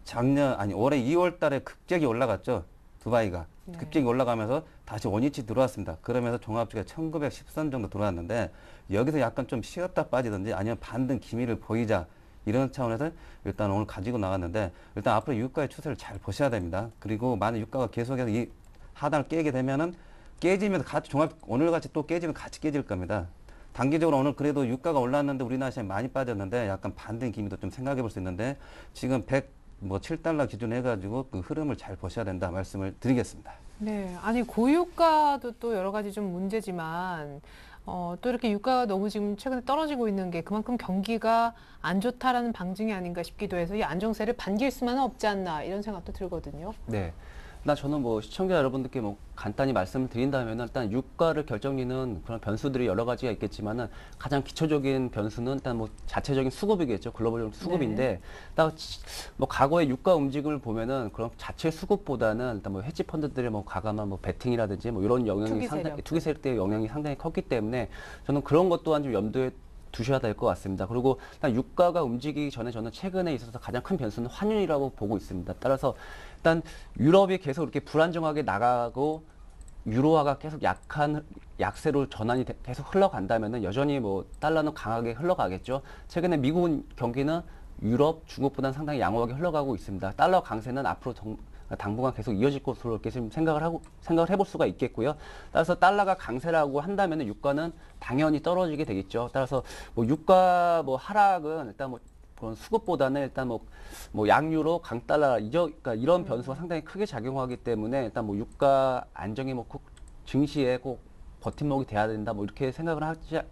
작년 아니 올해 이월 달에 급격히 올라갔죠. 두바이가 네. 급격히 올라가면서 다시 원위치 들어왔습니다. 그러면서 종합주가 천구백십 선 정도 들어왔는데 여기서 약간 좀 쉬었다 빠지든지 아니면 반등 기미를 보이자 이런 차원에서 일단 오늘 가지고 나왔는데 일단 앞으로 유가의 추세를 잘 보셔야 됩니다. 그리고 만약 유가가 계속해서 이 하단을 깨게 되면은 깨지면서 같이 종합 오늘 같이 또 깨지면 같이 깨질 겁니다. 단기적으로 오늘 그래도 유가가 올랐는데 우리나라 시장이 많이 빠졌는데 약간 반등 기미도 좀 생각해 볼 수 있는데 지금 백칠 달러 기준 해가지고 그 흐름을 잘 보셔야 된다 말씀을 드리겠습니다. 네, 아니 고유가도 또 여러 가지 좀 문제지만 어, 또 이렇게 유가가 너무 지금 최근에 떨어지고 있는 게 그만큼 경기가 안 좋다라는 방증이 아닌가 싶기도 해서 이 안정세를 반길 수만은 없지 않나 이런 생각도 들거든요. 네. 나 저는 뭐 시청자 여러분들께 뭐 간단히 말씀을 드린다면 일단 유가를 결정짓는 그런 변수들이 여러 가지가 있겠지만은 가장 기초적인 변수는 일단 뭐 자체적인 수급이겠죠. 글로벌적인 수급인데 일단 뭐 과거의 유가 움직임을 보면은 그런 자체 수급보다는 일단 뭐 헤지 펀드들의 뭐 과감한 뭐 베팅이라든지 뭐 이런 영향이 투기 상당히 세력. 투기 세력들의 영향이 상당히 컸기 때문에 저는 그런 것 또한 좀 염두에 두셔야 될 것 같습니다. 그리고 일단 유가가 움직이기 전에 저는 최근에 있어서 가장 큰 변수는 환율이라고 보고 있습니다. 따라서 일단 유럽이 계속 이렇게 불안정하게 나가고 유로화가 계속 약한 약세로 전환이 돼- 계속 흘러간다면은 여전히 뭐 달러는 강하게 흘러가겠죠. 최근에 미국 경기는 유럽, 중국보다는 상당히 양호하게 흘러가고 있습니다. 달러 강세는 앞으로 정- 당분간 계속 이어질 것으로 이렇게 지금 생각을 하고 생각을 해볼 수가 있겠고요. 따라서 달러가 강세라고 한다면은 유가는 당연히 떨어지게 되겠죠. 따라서 뭐 유가 뭐 하락은 일단 뭐 그런 수급보다는 일단 뭐, 뭐 양유로 강달러 이저 그러니까 이런 변수가 상당히 크게 작용하기 때문에 일단 뭐 유가 안정이 뭐 꼭 증시에 꼭 버팀목이 돼야 된다 뭐 이렇게 생각을 하지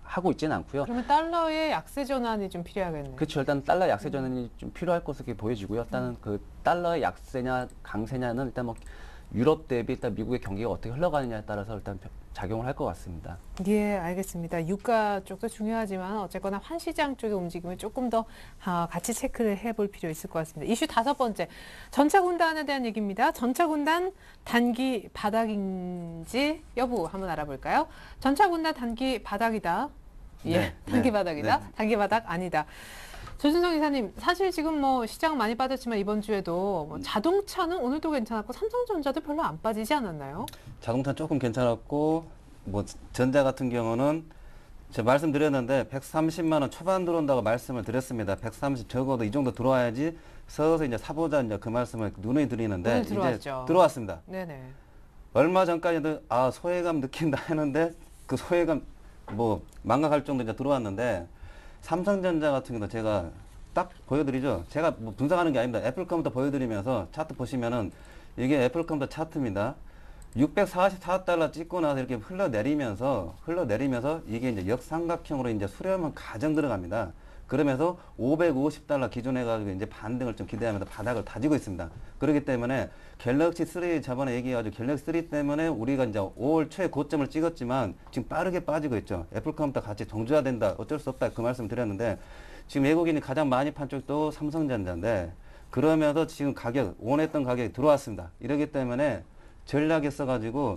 하고 있지는 않고요. 그러면 달러의 약세 전환이 좀 필요하겠네요. 그렇죠. 일단 달러 약세 전환이 좀 필요할 것으로 이렇게 보여지고요. 일단은 그 달러의 약세냐 강세냐는 일단 뭐 유럽 대비 일단 미국의 경기가 어떻게 흘러가느냐에 따라서 일단 작용을 할 것 같습니다. 예, 알겠습니다. 유가 쪽도 중요하지만 어쨌거나 환시장 쪽의 움직임을 조금 더 아, 같이 체크를 해볼 필요 있을 것 같습니다. 이슈 다섯 번째, 전차군단에 대한 얘기입니다. 전차군단 단기 바닥인지 여부 한번 알아볼까요? 전차군단 단기 바닥이다. 예, 네, 단기 네, 바닥이다. 네. 단기 바닥 아니다. 조준성 이사님, 사실 지금 뭐 시장 많이 빠졌지만 이번 주에도 뭐 자동차는 오늘도 괜찮았고 삼성전자도 별로 안 빠지지 않았나요? 자동차 조금 괜찮았고 뭐 전자 같은 경우는 제가 말씀드렸는데 백삼십만 원 초반 들어온다고 말씀을 드렸습니다. 백삼십 적어도 이 정도 들어와야지 서서 이제 사보자 이제 그 말씀을 누누이 드리는데 오늘 이제 들어왔죠. 들어왔습니다. 네네. 얼마 전까지도 아 소외감 느낀다 했는데 그 소외감 뭐 망각할 정도 이제 들어왔는데 삼성전자 같은 경우도 제가 딱 보여드리죠. 제가 뭐 분석하는 게 아닙니다. 애플 컴퓨터 보여드리면서 차트 보시면은 이게 애플 컴퓨터 차트입니다. 육백사십사 달러 찍고 나서 이렇게 흘러내리면서 흘러내리면서 이게 이제 역삼각형으로 이제 수렴은 가정 들어갑니다. 그러면서 오백오십 달러 기준 해가지고 이제 반등을 좀 기대하면서 바닥을 다지고 있습니다. 그렇기 때문에 갤럭시 쓰리 저번에 얘기해가지고 갤럭시 쓰리 때문에 우리가 이제 오월 초에 고점을 찍었지만 지금 빠르게 빠지고 있죠. 애플 컴퓨터 같이 동조화된다. 어쩔 수 없다. 그 말씀 드렸는데 지금 외국인이 가장 많이 판 쪽도 삼성전자인데 그러면서 지금 가격, 원했던 가격이 들어왔습니다. 이러기 때문에 전략에 써가지고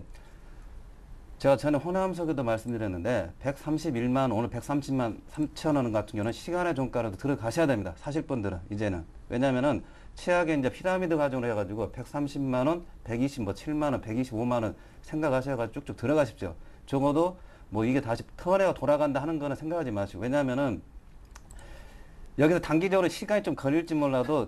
제가 전에 호남석에도 말씀드렸는데 백삼십일만 원, 오늘 백삼십만 삼천 원 같은 경우는 시간의 종가라도 들어가셔야 됩니다. 사실 분들은 이제는. 왜냐면은 최악의 이제 피라미드 과정으로 해가지고 백삼십만 원, 백이십칠만 원, 백이십오만 원 생각하셔가지고 쭉쭉 들어가십시오. 적어도 뭐 이게 다시 턴에가 돌아간다 하는 거는 생각하지 마시고. 왜냐면은 여기서 단기적으로 시간이 좀 걸릴지 몰라도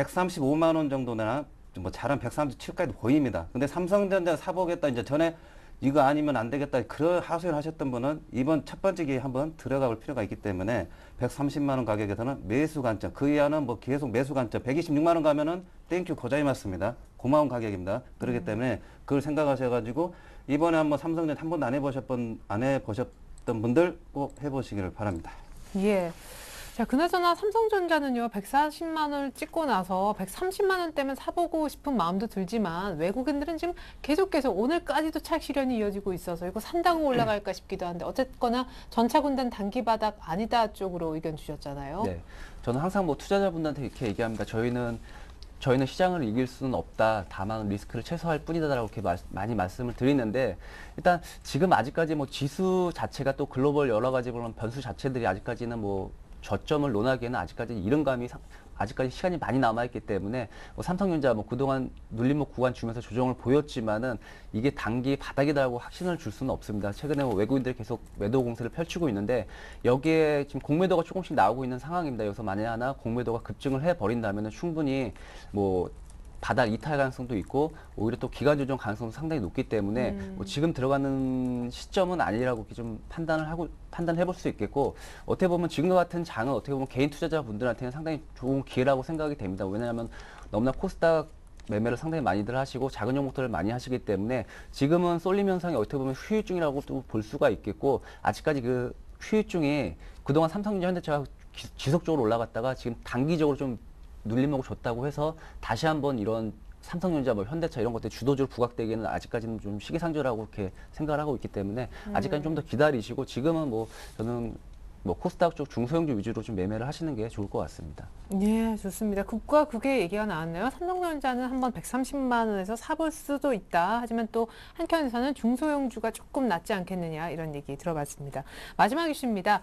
백삼십오만 원 정도나 뭐 잘한 백삼십칠까지도 보입니다. 근데 삼성전자 사보겠다 이제 전에 이거 아니면 안 되겠다 그런 하소연 하셨던 분은 이번 첫 번째 기회에 한번 들어가 볼 필요가 있기 때문에 백삼십만 원 가격에서는 매수 관점 그 이하는 뭐 계속 매수 관점 백이십육만 원 가면은 땡큐 고자이 맞습니다. 고마운 가격입니다. 그렇기 때문에 그걸 생각하셔가지고 이번에 한번 삼성전자 한 번도 안 해보셨던 안 해보셨던 분들 꼭 해보시기를 바랍니다. 예. 자, 그나저나 삼성전자는요, 백사십만 원을 찍고 나서 백삼십만 원대면 사보고 싶은 마음도 들지만 외국인들은 지금 계속 계속 오늘까지도 차익 실현이 이어지고 있어서 이거 산다고 올라갈까 싶기도 한데 어쨌거나 전차군단 단기 바닥 아니다 쪽으로 의견 주셨잖아요. 네, 저는 항상 뭐 투자자분들한테 이렇게 얘기합니다. 저희는 저희는 시장을 이길 수는 없다. 다만 리스크를 최소화할 뿐이다라고 이렇게 말, 많이 말씀을 드리는데 일단 지금 아직까지 뭐 지수 자체가 또 글로벌 여러 가지 그런 변수 자체들이 아직까지는 뭐 저점을 논하기에는 아직까지 이른감이 상, 아직까지 시간이 많이 남아있기 때문에 뭐 삼성전자 뭐 그동안 눌림목 구간 주면서 조정을 보였지만은 이게 단기 바닥이다라고 확신을 줄 수는 없습니다. 최근에 뭐 외국인들이 계속 매도 공세를 펼치고 있는데 여기에 지금 공매도가 조금씩 나오고 있는 상황입니다. 여기서 만약 하나 공매도가 급증을 해버린다면은 충분히 뭐 바닥 이탈 가능성도 있고 오히려 또 기간 조정 가능성도 상당히 높기 때문에 음. 뭐 지금 들어가는 시점은 아니라고 이렇게 좀 판단을 하고 판단해 볼 수 있겠고 어떻게 보면 지금과 같은 장은 어떻게 보면 개인 투자자분들한테는 상당히 좋은 기회라고 생각이 됩니다. 왜냐하면 너무나 코스닥 매매를 상당히 많이들 하시고 작은 종목들을 많이 하시기 때문에 지금은 쏠림 현상이 어떻게 보면 휴유증이라고 또 볼 수가 있겠고 아직까지 그 휴유증이 그동안 삼성전자 현대차가 기- 지속적으로 올라갔다가 지금 단기적으로 좀 눌림목을 줬다고 해서 다시 한번 이런 삼성전자, 뭐 현대차 이런 것들 주도주로 부각되기에는 아직까지는 좀 시기상조라고 이렇게 생각을 하고 있기 때문에 아직까지 좀 더 기다리시고 지금은 뭐 저는 뭐 코스닥 쪽 중소형주 위주로 좀 매매를 하시는 게 좋을 것 같습니다. 예, 좋습니다. 국가 국외 얘기가 나왔네요. 삼성전자는 한번 백삼십만 원에서 사볼 수도 있다. 하지만 또 한켠에서는 중소형주가 조금 낫지 않겠느냐 이런 얘기 들어봤습니다. 마지막 이슈입니다.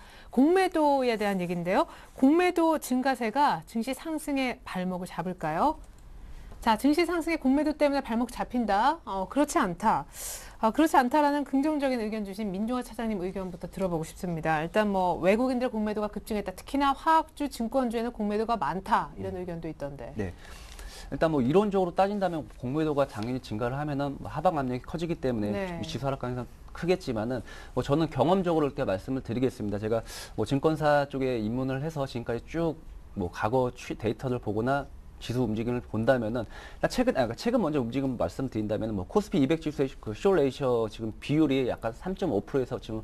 공매도에 대한 얘기인데요. 공매도 증가세가 증시 상승의 발목을 잡을까요? 자, 증시 상승의 공매도 때문에 발목 잡힌다. 어, 그렇지 않다. 어, 그렇지 않다라는 긍정적인 의견 주신 민종화 차장님 의견부터 들어보고 싶습니다. 일단 뭐 외국인들 공매도가 급증했다. 특히나 화학주, 증권주에는 공매도가 많다. 이런 의견도 있던데. 네. 일단 뭐 이론적으로 따진다면 공매도가 당연히 증가를 하면은 뭐 하방 압력이 커지기 때문에 네. 지수 하락 가능성 크겠지만은 뭐 저는 경험적으로 이렇게 말씀을 드리겠습니다. 제가 뭐 증권사 쪽에 입문을 해서 지금까지 쭉 뭐 과거 취 데이터를 보거나 지수 움직임을 본다면은 최근 아 최근 먼저 움직임 말씀드린다면은 뭐 코스피 이백 지수의 그 쇼 레이셔 지금 비율이 약간 삼 점 오 퍼센트에서 지금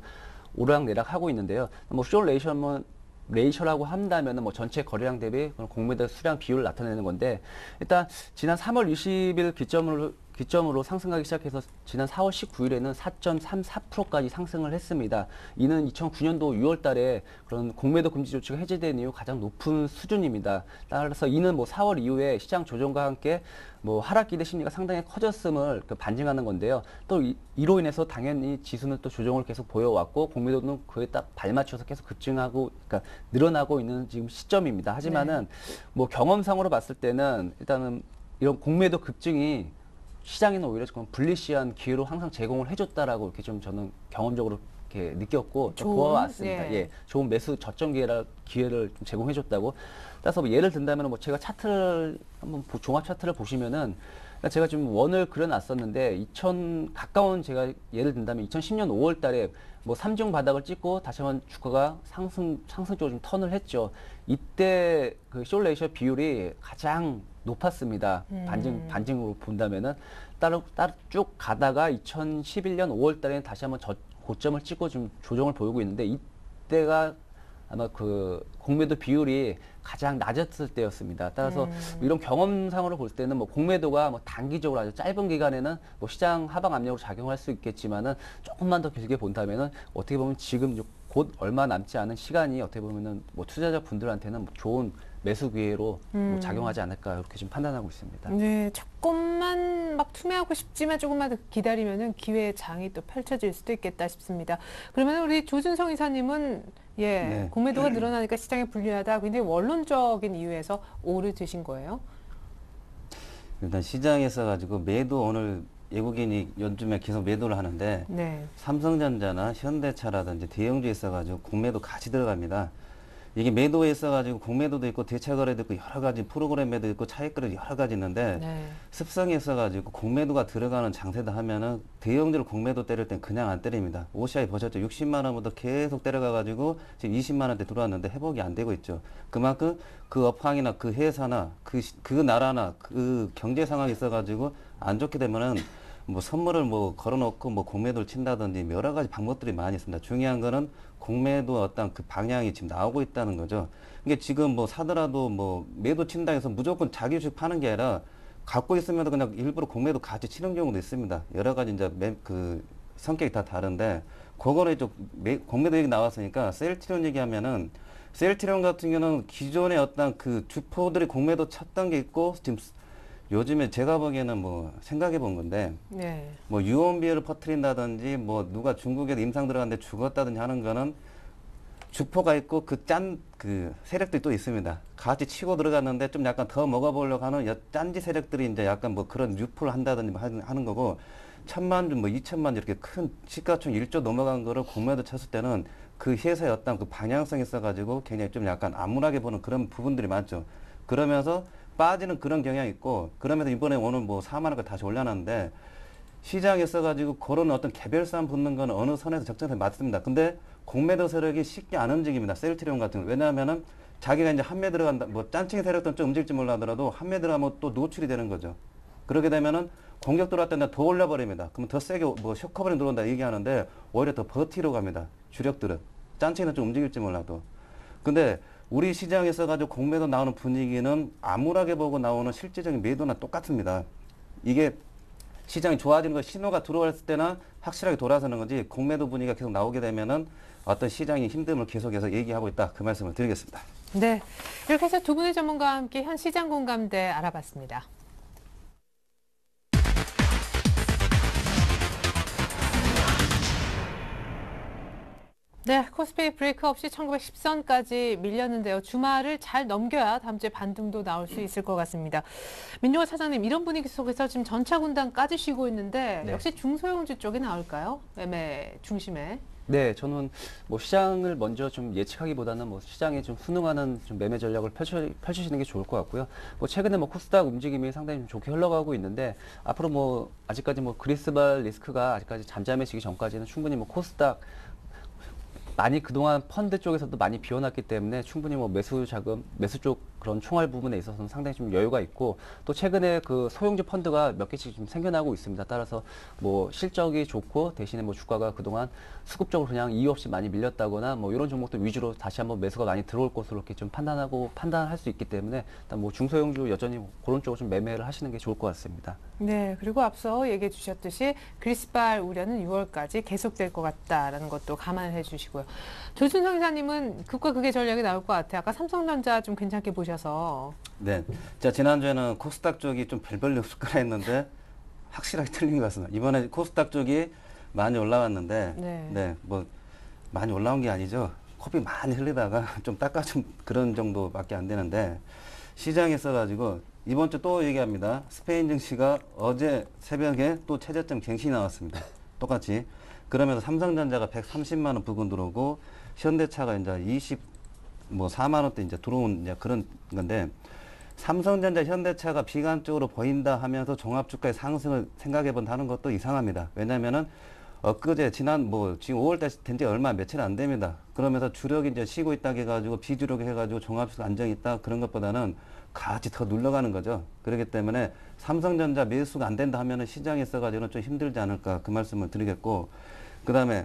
오르락내락 하고 있는데요. 뭐 숏 레이셔면 레이셔라고 한다면은 뭐 전체 거래량 대비 공매도 수량 비율을 나타내는 건데, 일단 지난 삼월 이십일 기점으로 기점으로 상승하기 시작해서 지난 사월 십구일에는 사 점 삼사 퍼센트까지 상승을 했습니다. 이는 이천구 년도 유월 달에 그런 공매도 금지 조치가 해제된 이후 가장 높은 수준입니다. 따라서 이는 뭐 사월 이후에 시장 조정과 함께 뭐 하락 기대 심리가 상당히 커졌음을 그 반증하는 건데요. 또 이, 이로 인해서 당연히 지수는 또 조정을 계속 보여왔고 공매도는 그에 딱 발맞춰서 계속 급증하고, 그러니까 늘어나고 있는 지금 시점입니다. 하지만은 뭐 경험상으로 봤을 때는 일단은 이런 공매도 급증이 시장에는 오히려 조금 불리시한 기회로 항상 제공을 해줬다라고 이렇게 좀 저는 경험적으로 이렇게 느꼈고 좀 좋은, 보아왔습니다. 예. 예, 좋은 매수 저점 기회라, 기회를 좀 제공해줬다고. 따라서 뭐 예를 든다면 뭐 제가 차트를 한번 보- 종합 차트를 보시면은 제가 지금 원을 그려놨었는데 이천 가까운 제가 예를 든다면 이천십 년 오월 달에 뭐 삼중 바닥을 찍고 다시 한번 주가가 상승 상승 쪽으로 좀 턴을 했죠. 이때 그 숏 레이셔 비율이 가장 높았습니다. 음. 반증 반증으로 본다면은 따로 따로 쭉 가다가 이천십일 년 오월 달에는 다시 한번 저 고점을 찍고 좀 조정을 보이고 있는데, 이때가 아마 그 공매도 비율이 가장 낮았을 때였습니다. 따라서 음. 이런 경험상으로 볼 때는 뭐 공매도가 뭐 단기적으로 아주 짧은 기간에는 뭐 시장 하방 압력으로 작용할 수 있겠지만은 조금만 더 길게 본다면은 어떻게 보면 지금 곧 얼마 남지 않은 시간이 어떻게 보면은 뭐 투자자 분들한테는 좋은 매수 기회로 뭐 작용하지 않을까 이렇게 좀 판단하고 있습니다. 네, 조금만 막 투매하고 싶지만 조금만 더 기다리면은 기회의 장이 또 펼쳐질 수도 있겠다 싶습니다. 그러면 우리 조준성 이사님은 예, 네. 공매도가 늘어나니까 시장에 불리하다. 굉장히 원론적인 이유에서 오를 드신 거예요? 일단 시장에 있어가지고 매도 오늘 외국인이 요즘에 계속 매도를 하는데 네. 삼성전자나 현대차라든지 대형주에 있어가지고 공매도 같이 들어갑니다. 이게 매도에 있어가지고 공매도도 있고 대차거래도 있고 여러 가지 프로그램 매도 있고 차익거래도 여러 가지 있는데 네. 습성이 있어가지고 공매도가 들어가는 장세다 하면은 대형주를 공매도 때릴 땐 그냥 안 때립니다. 오씨아이 보셨죠? 육십만 원부터 계속 때려가가지고 지금 이십만 원대 들어왔는데 회복이 안 되고 있죠. 그만큼 그 업황이나 그 회사나 그, 시- 그 나라나 그 경제 상황이 있어가지고 안 좋게 되면은 뭐 선물을 뭐 걸어놓고 뭐 공매도를 친다든지 여러 가지 방법들이 많이 있습니다. 중요한 거는 공매도 어떤 그 방향이 지금 나오고 있다는 거죠. 이게 지금 뭐 사더라도 뭐 매도 친다 해서 무조건 자기 주식 파는 게 아니라 갖고 있으면 그냥 일부러 공매도 같이 치는 경우도 있습니다. 여러 가지 이제 매, 그 성격이 다 다른데 그거는 좀 매, 공매도 얘기 나왔으니까 셀트리온 얘기하면은 셀트리온 같은 경우는 기존의 어떤 그 주포들이 공매도 쳤던 게 있고 지금 요즘에 제가 보기에는 뭐 생각해 본 건데 네. 뭐 유언비어를 퍼뜨린다든지 뭐 누가 중국에 임상 들어갔는데 죽었다든지 하는 거는 주포가 있고 그 짠 그 세력들이 또 있습니다. 같이 치고 들어갔는데 좀 약간 더 먹어보려고 하는 여- 짠지 세력들이 이제 약간 뭐 그런 유포를 한다든지 뭐 하는, 하는 거고, 천만 주 뭐 이천만 주 이렇게 큰 시가총 일조 넘어간 거를 공매도 쳤을 때는 그 회사의 어떤 그 방향성이 있어가지고 굉장히 좀 약간 암울하게 보는 그런 부분들이 많죠. 그러면서 빠지는 그런 경향이 있고, 그러면서 이번에 오늘 뭐 사만 원까지 다시 올려놨는데 시장에 있어가지고 그런 어떤 개별성 붙는 건 어느 선에서 적정선이 맞습니다. 근데 공매도 세력이 쉽게 안 움직입니다. 셀트리온 같은 거. 왜냐하면은 자기가 이제 한매 들어간다, 뭐 짠칭 세력들은 좀 움직일지 몰라더라도 한매 들어가면 또 노출이 되는 거죠. 그렇게 되면은 공격 들어왔다 더 올려버립니다. 그러면 더 세게 뭐 쇼커버링 들어온다 얘기하는데 오히려 더 버티러 갑니다. 주력들은. 짠칭은 좀 움직일지 몰라도. 근데 우리 시장에서 가지고 공매도 나오는 분위기는 암울하게 보고 나오는 실제적인 매도나 똑같습니다. 이게 시장이 좋아지는 거 신호가 들어왔을 때나 확실하게 돌아서는 거지, 공매도 분위기가 계속 나오게 되면은 어떤 시장이 힘듦을 계속해서 얘기하고 있다, 그 말씀을 드리겠습니다. 네. 이렇게 해서 두 분의 전문가와 함께 현 시장 공감대 알아봤습니다. 네, 코스피 브레이크 없이 천구백십 선까지 밀렸는데요. 주말을 잘 넘겨야 다음 주에 반등도 나올 수 있을 것 같습니다. 민종호 차장님, 이런 분위기 속에서 지금 전차 군단 까지쉬고 있는데 네. 역시 중소형주 쪽이 나올까요? 매매 중심에. 네, 저는 뭐 시장을 먼저 좀 예측하기보다는 뭐 시장에 좀 순응하는 좀 매매 전략을 펼쳐, 펼치시는 게 좋을 것 같고요. 뭐 최근에 뭐 코스닥 움직임이 상당히 좀 좋게 흘러가고 있는데, 앞으로 뭐 아직까지 뭐 그리스발 리스크가 아직까지 잠잠해지기 전까지는 충분히 뭐 코스닥 많이 그동안 펀드 쪽에서도 많이 비워놨기 때문에 충분히 뭐 매수 자금, 매수 쪽 그런 총알 부분에 있어서는 상당히 좀 여유가 있고 또 최근에 그 소형주 펀드가 몇 개씩 좀 생겨나고 있습니다. 따라서 뭐 실적이 좋고 대신에 뭐 주가가 그동안 수급적으로 그냥 이유 없이 많이 밀렸다거나 뭐 이런 종목들 위주로 다시 한번 매수가 많이 들어올 것으로 이렇게 좀 판단하고 판단할 수 있기 때문에 일단 뭐 중소형주 여전히 그런 쪽으로 좀 매매를 하시는 게 좋을 것 같습니다. 네, 그리고 앞서 얘기해 주셨듯이 그리스발 우려는 유월까지 계속될 것 같다라는 것도 감안해 주시고요. 조준성 이사님은 극과 극의 전략이 나올 것 같아요. 아까 삼성전자 좀 괜찮게 보셔서. 네. 자, 지난주에는 코스닥 쪽이 좀 별볼일 없을 거라 했는데 확실하게 틀린 것 같습니다. 이번에 코스닥 쪽이 많이 올라왔는데, 네. 네, 뭐, 많이 올라온 게 아니죠. 코피 많이 흘리다가 좀 닦아준 그런 정도밖에 안 되는데, 시장에 써가지고, 이번 주 또 얘기합니다. 스페인 증시가 어제 새벽에 또 최저점 갱신이 나왔습니다. 똑같이. 그러면서 삼성전자가 백삼십만 원 부근 들어오고, 현대차가 이제 이십, 뭐 사만 원대 이제 들어온 이제 그런 건데, 삼성전자, 현대차가 비관적으로 보인다 하면서 종합주가의 상승을 생각해 본다는 것도 이상합니다. 왜냐면은 엊그제 지난 뭐 지금 오월 달 된 지 얼마 며칠 안 됩니다. 그러면서 주력이 이제 쉬고 있다 해가지고 비주력이 해가지고 종합주가 안정이 있다 그런 것보다는 같이 더 눌러가는 거죠. 그렇기 때문에 삼성전자 매수가 안 된다 하면은 시장에 있어가지고는 좀 힘들지 않을까 그 말씀을 드리겠고, 그 다음에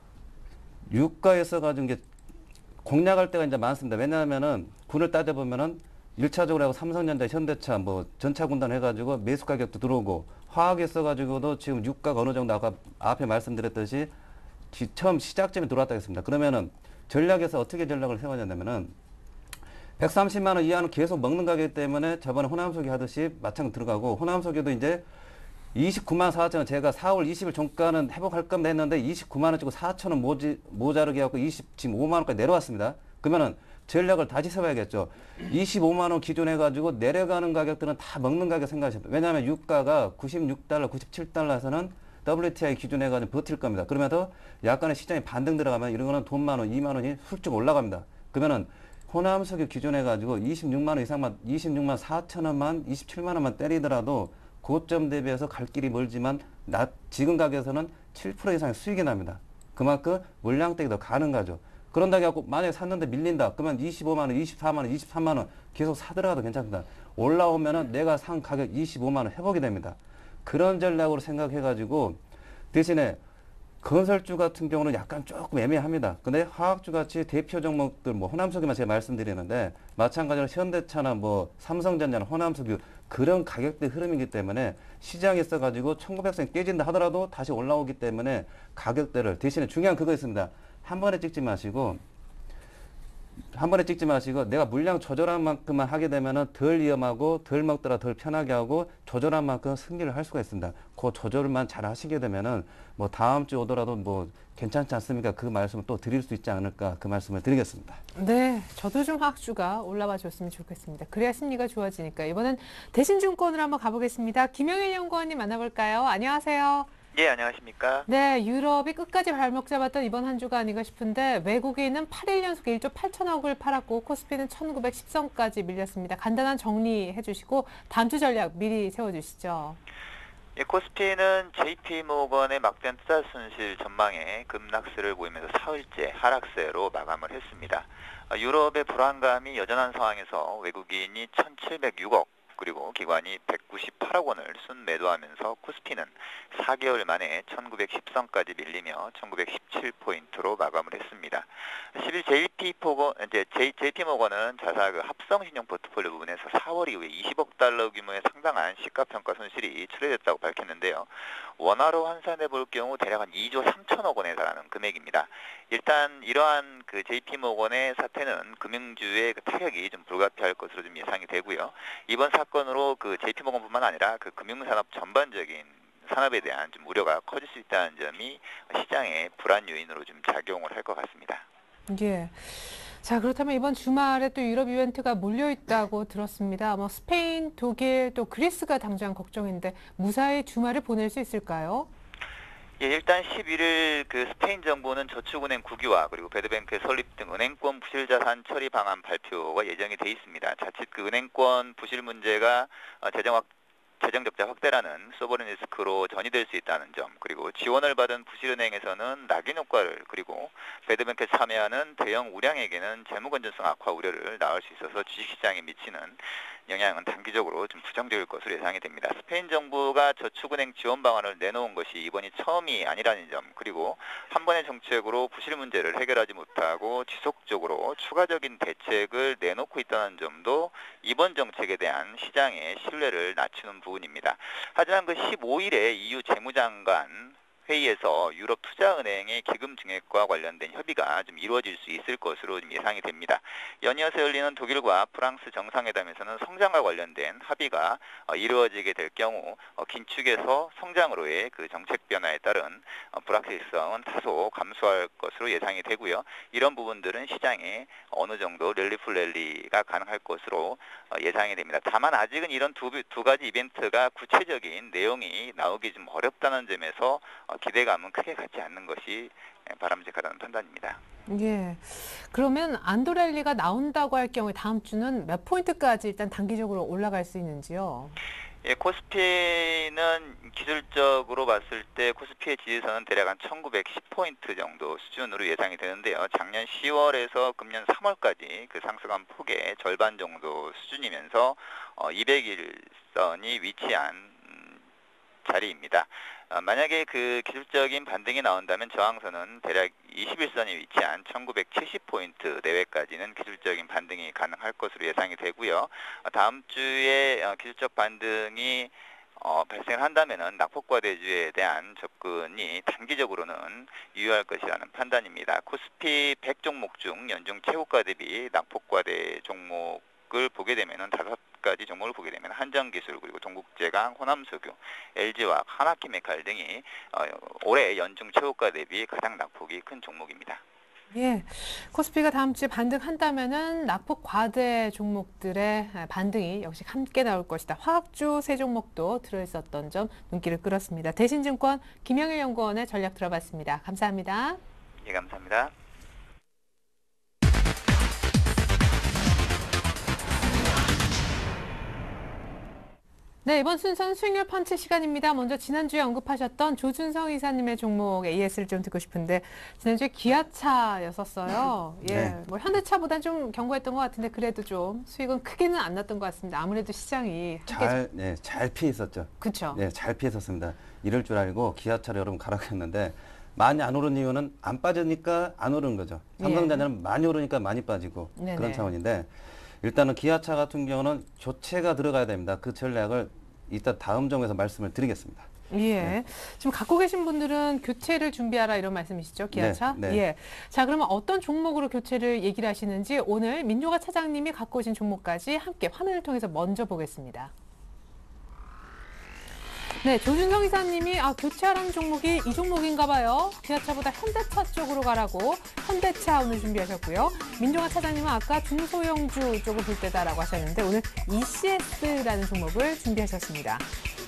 유가에 써가지고 이게 공략할 때가 이제 많습니다. 왜냐하면은 군을 따져보면은 일차적으로 하고 삼성전자, 현대차, 뭐 전차 군단 해가지고 매수 가격도 들어오고 화학에 써가지고도 지금 유가가 어느 정도 아까 앞에 말씀드렸듯이 지, 처음 시작점에 들어왔다 했습니다. 그러면은 전략에서 어떻게 전략을 세워냐면은 백삼십만 원 이하는 계속 먹는 가격 때문에 저번에 호남소기 하듯이 마찬가지 들어가고, 호남소기도 이제 이십구만 사천 원 제가 사월 이십일 종가는 회복할 겁니다 했는데 이십구만 원 찍고 사천 원 모지, 모자르게 해갖고 이십, 지금 오만 원까지 내려왔습니다. 그러면은 전략을 다시 세워야겠죠. 이십오만 원 기준 해가지고 내려가는 가격들은 다 먹는 가격 생각하셔야 돼요. 왜냐하면 유가가 구십육 달러, 구십칠 달러에서는 더블유티아이 기준 해가지고 버틸 겁니다. 그러면서 약간의 시장에 반등 들어가면 이런 거는 돈만 원, 이만 원이 훌쩍 올라갑니다. 그러면은 호남석유 기준 해가지고 이십육만 원 이상만, 이십육만 사천 원만, 이십칠만 원만 때리더라도 고점 대비해서 갈 길이 멀지만 나, 지금 가격에서는 칠 퍼센트 이상의 수익이 납니다. 그만큼 물량대기 더 가능하죠. 그런다고 해갖고 만약에 샀는데 밀린다. 그러면 이십오만 원, 이십사만 원, 이십삼만 원 계속 사들어가도 괜찮습니다. 올라오면은 내가 산 가격 이십오만 원 회복이 됩니다. 그런 전략으로 생각해가지고 대신에 건설주 같은 경우는 약간 조금 애매합니다. 근데 화학주 같이 대표 종목들 뭐 호남석유만 제가 말씀드리는데 마찬가지로 현대차나 뭐 삼성전자나 호남석유 그런 가격대 흐름이기 때문에 시장에 있어가지고 천구백 선 깨진다 하더라도 다시 올라오기 때문에 가격대를 대신에 중요한 그거 있습니다. 한 번에 찍지 마시고 한 번에 찍지 마시고 내가 물량 조절한 만큼만 하게 되면은 덜 위험하고 덜 먹더라 덜 편하게 하고 조절한 만큼 승리를 할 수가 있습니다. 그 조절만 잘 하시게 되면은 뭐 다음 주 오더라도 뭐 괜찮지 않습니까? 그 말씀을 또 드릴 수 있지 않을까 그 말씀을 드리겠습니다. 네, 저도 좀 화학주가 올라와 줬으면 좋겠습니다. 그래야 심리가 좋아지니까. 이번엔 대신증권으로 한번 가보겠습니다. 김영일 연구원님 만나볼까요? 안녕하세요. 예, 안녕하십니까. 네, 유럽이 끝까지 발목 잡았던 이번 한 주가 아닌가 싶은데 외국인은 팔 일 연속 일조 팔천억을 팔았고 코스피는 천구백십 선까지 밀렸습니다. 간단한 정리해 주시고 다음 주 전략 미리 세워주시죠. 예, 코스피는 제이피모건의 막대한 투자 손실 전망에 급락세를 보이면서 사흘째 하락세로 마감을 했습니다. 유럽의 불안감이 여전한 상황에서 외국인이 천칠백육억 그리고 기관이 백구십팔억 원을 순매도하면서 코스피는 사 개월 만에 천구백십 선까지 밀리며 천구백십칠 포인트로 마감을 했습니다. 십일 제이피모건, 이제 제이피모건은 자사 그 합성신용 포트폴리오 부분에서 사월 이후에 이십억 달러 규모의 상당한 시가평가 손실이 출해됐다고 밝혔는데요. 원화로 환산해 볼 경우 대략 한 이조 삼천억 원에 달하는 금액입니다. 일단 이러한 그 제이피모건의 사태는 금융주의 그 타격이 좀 불가피할 것으로 좀 예상이 되고요. 이번 사건으로 그 제이피모건뿐만 아니라 그 금융산업 전반적인 산업에 대한 좀 우려가 커질 수 있다는 점이 시장의 불안 요인으로 좀 작용을 할 것 같습니다. 예. 자, 그렇다면 이번 주말에 또 유럽 이벤트가 몰려 있다고 들었습니다. 뭐 스페인, 독일, 또 그리스가 당장 걱정인데 무사히 주말을 보낼 수 있을까요? 예, 일단 십일 일 그 스페인 정부는 저축은행 국유화 그리고 배드뱅크의 설립 등 은행권 부실 자산 처리 방안 발표가 예정이 돼 있습니다. 자칫 그 은행권 부실 문제가 재정 확 재정 적자 확대라는 소버린 리스크로 전이될 수 있다는 점, 그리고 지원을 받은 부실은행에서는 낙인 효과를, 그리고 배드뱅크에 참여하는 대형 우량에게는 재무 건전성 악화 우려를 낳을 수 있어서 주식시장에 미치는 영향은 단기적으로 좀 부정적일 것으로 예상이 됩니다. 스페인 정부가 저축은행 지원 방안을 내놓은 것이 이번이 처음이 아니라는 점, 그리고 한 번의 정책으로 부실 문제를 해결하지 못하고 지속적으로 추가적인 대책을 내놓고 있다는 점도 이번 정책에 대한 시장의 신뢰를 낮추는 부분입니다. 하지만 그 십오 일에 이유 재무장관 회의에서 유럽 투자은행의 기금 증액과 관련된 협의가 좀 이루어질 수 있을 것으로 좀 예상이 됩니다. 연이어서 열리는 독일과 프랑스 정상회담에서는 성장과 관련된 합의가 이루어지게 될 경우 긴축에서 성장으로의 그 정책 변화에 따른 불확실성은 다소 감소할 것으로 예상이 되고요. 이런 부분들은 시장에 어느 정도 랠리풀 랠리가 가능할 것으로 예상이 됩니다. 다만 아직은 이런 두, 두 가지 이벤트가 구체적인 내용이 나오기 좀 어렵다는 점에서 기대감은 크게 갖지 않는 것이 바람직하다는 판단입니다. 예. 그러면 안도랠리가 나온다고 할 경우에 다음 주는 몇 포인트까지 일단 단기적으로 올라갈 수 있는지요? 예, 코스피는 기술적으로 봤을 때 코스피의 지지선은 대략 한 천구백십 포인트 정도 수준으로 예상이 되는데요. 작년 시월에서 금년 삼월까지 그 상승한 폭의 절반 정도 수준이면서 어, 이백 일선이 위치한 음, 자리입니다. 어, 만약에 그 기술적인 반등이 나온다면 저항선은 대략 이십 일선이 위치한 천구백칠십 포인트 내외까지는 기술적인 반등이 가능할 것으로 예상이 되고요. 어, 다음 주에 어, 기술적 반등이 어, 발생을 한다면은 낙폭과대주에 대한 접근이 단기적으로는 유효할 것이라는 판단입니다. 코스피 백 종목 중 연중 최고가 대비 낙폭과대 종목을 보게 되면은 다섯 가지 종목을 보게 되면 한전기술, 그리고 동국제강, 호남석유, 엘지화학, 하나케미칼 등이 어, 올해 연중 최고가 대비 가장 낙폭이 큰 종목입니다. 예, 코스피가 다음 주에 반등한다면은 낙폭 과대 종목들의 반등이 역시 함께 나올 것이다. 화학주 세 종목도 들어있었던 점 눈길을 끌었습니다. 대신증권 김영일 연구원의 전략 들어봤습니다. 감사합니다. 예, 감사합니다. 네, 이번 순서는 수익률 펀치 시간입니다. 먼저 지난주에 언급하셨던 조준성 이사님의 종목 에이에스를 좀 듣고 싶은데, 지난주에 기아차였었어요. 예, 네. 뭐 현대차보단 좀 견고했던 것 같은데 그래도 좀 수익은 크게는 안 났던 것 같습니다. 아무래도 시장이 잘, 네, 잘 피해 있었죠. 그렇죠. 네, 잘 피했었습니다. 이럴 줄 알고 기아차를 여러분 가라고 했는데 많이 안 오른 이유는 안 빠지니까 안 오른 거죠. 삼성전자는 많이 오르니까 많이 빠지고 네네. 그런 차원인데, 일단은 기아차 같은 경우는 교체가 들어가야 됩니다. 그 전략을 이따 다음 정에서 말씀을 드리겠습니다. 예. 네. 지금 갖고 계신 분들은 교체를 준비하라 이런 말씀이시죠? 기아차? 네, 네. 예. 자, 그러면 어떤 종목으로 교체를 얘기를 하시는지 오늘 민요가 차장님이 갖고 오신 종목까지 함께 화면을 통해서 먼저 보겠습니다. 네, 조준성 이사님이 아, 교체하라는 종목이 이 종목인가 봐요. 기아차보다 현대차 쪽으로 가라고 현대차 오늘 준비하셨고요. 민종아 차장님은 아까 중소형주 쪽을 볼 때다라고 하셨는데 오늘 이씨에스라는 종목을 준비하셨습니다.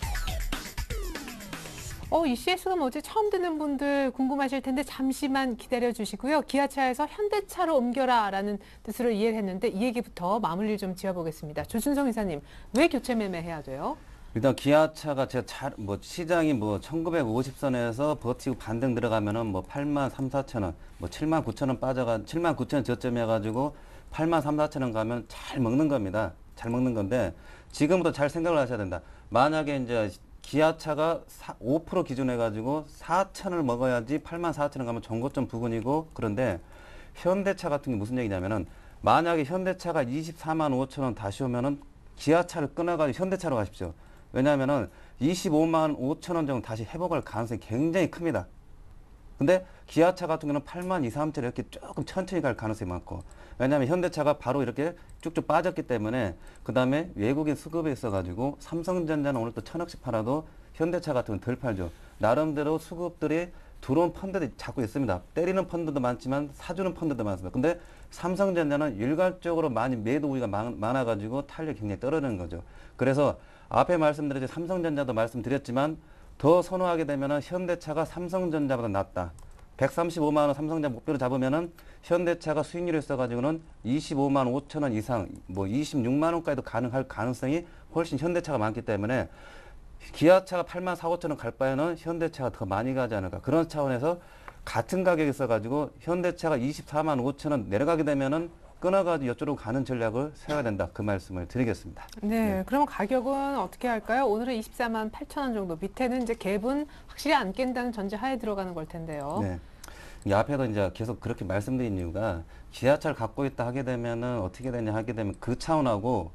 어, 이씨에스가 뭐지? 처음 듣는 분들 궁금하실 텐데 잠시만 기다려 주시고요. 기아차에서 현대차로 옮겨라라는 뜻으로 이해를 했는데 이 얘기부터 마무리를 좀 지어보겠습니다. 조준성 이사님, 왜 교체 매매해야 돼요? 일단 기아차가 제가 잘, 뭐 시장이 뭐 천구백오십 선에서 버티고 반등 들어가면은 뭐 팔만 삼, 사천 원, 뭐 칠만 구천 원 빠져가, 칠만 구천 원 저점해가지고 팔만 삼, 사천 원 가면 잘 먹는 겁니다. 잘 먹는 건데 지금부터 잘 생각을 하셔야 된다. 만약에 이제 기아차가 오 퍼센트 기준 해가지고 사천 원을 먹어야지 팔만 사천 원 가면 정고점 부근이고, 그런데 현대차 같은 게 무슨 얘기냐면은 만약에 현대차가 이십사만 오천 원 다시 오면은 기아차를 끊어가지고 현대차로 가십시오. 왜냐하면은 이십오만 오천 원 정도 다시 회복할 가능성이 굉장히 큽니다. 근데 기아차 같은 경우는 팔만 이, 삼천 이렇게 조금 천천히 갈 가능성이 많고, 왜냐하면 현대차가 바로 이렇게 쭉쭉 빠졌기 때문에, 그 다음에 외국인 수급에 있어가지고 삼성전자는 오늘 또 천억씩 팔아도 현대차 같은 건 덜 팔죠. 나름대로 수급들이 들어온 펀드들이 자꾸 있습니다. 때리는 펀드도 많지만 사주는 펀드도 많습니다. 근데 삼성전자는 일괄적으로 많이 매도 우위가 많아가지고 탄력이 굉장히 떨어지는 거죠. 그래서 앞에 말씀드렸죠. 삼성전자도 말씀드렸지만 더 선호하게 되면은 현대차가 삼성전자보다 낫다. 백삼십오만 원 삼성전자 목표로 잡으면은 현대차가 수익률이 있어가지고는 이십오만 오천 원 이상, 뭐 이십육만 원까지도 가능할 가능성이 훨씬 현대차가 많기 때문에 기아차가 팔만 사오천 원 갈 바에는 현대차가 더 많이 가지 않을까. 그런 차원에서 같은 가격에 있어가지고 현대차가 이십사만 오천 원 내려가게 되면은 끊어가지고 이쪽으로 가는 전략을 세워야 된다. 그 말씀을 드리겠습니다. 네, 네. 그럼 가격은 어떻게 할까요? 오늘은 이십사만 팔천 원 정도. 밑에는 이제 갭은 확실히 안 깬다는 전제하에 들어가는 걸 텐데요. 네. 이 앞에도 이제 계속 그렇게 말씀드린 이유가 기아차를 갖고 있다 하게 되면은 어떻게 되냐 하게 되면 그 차원하고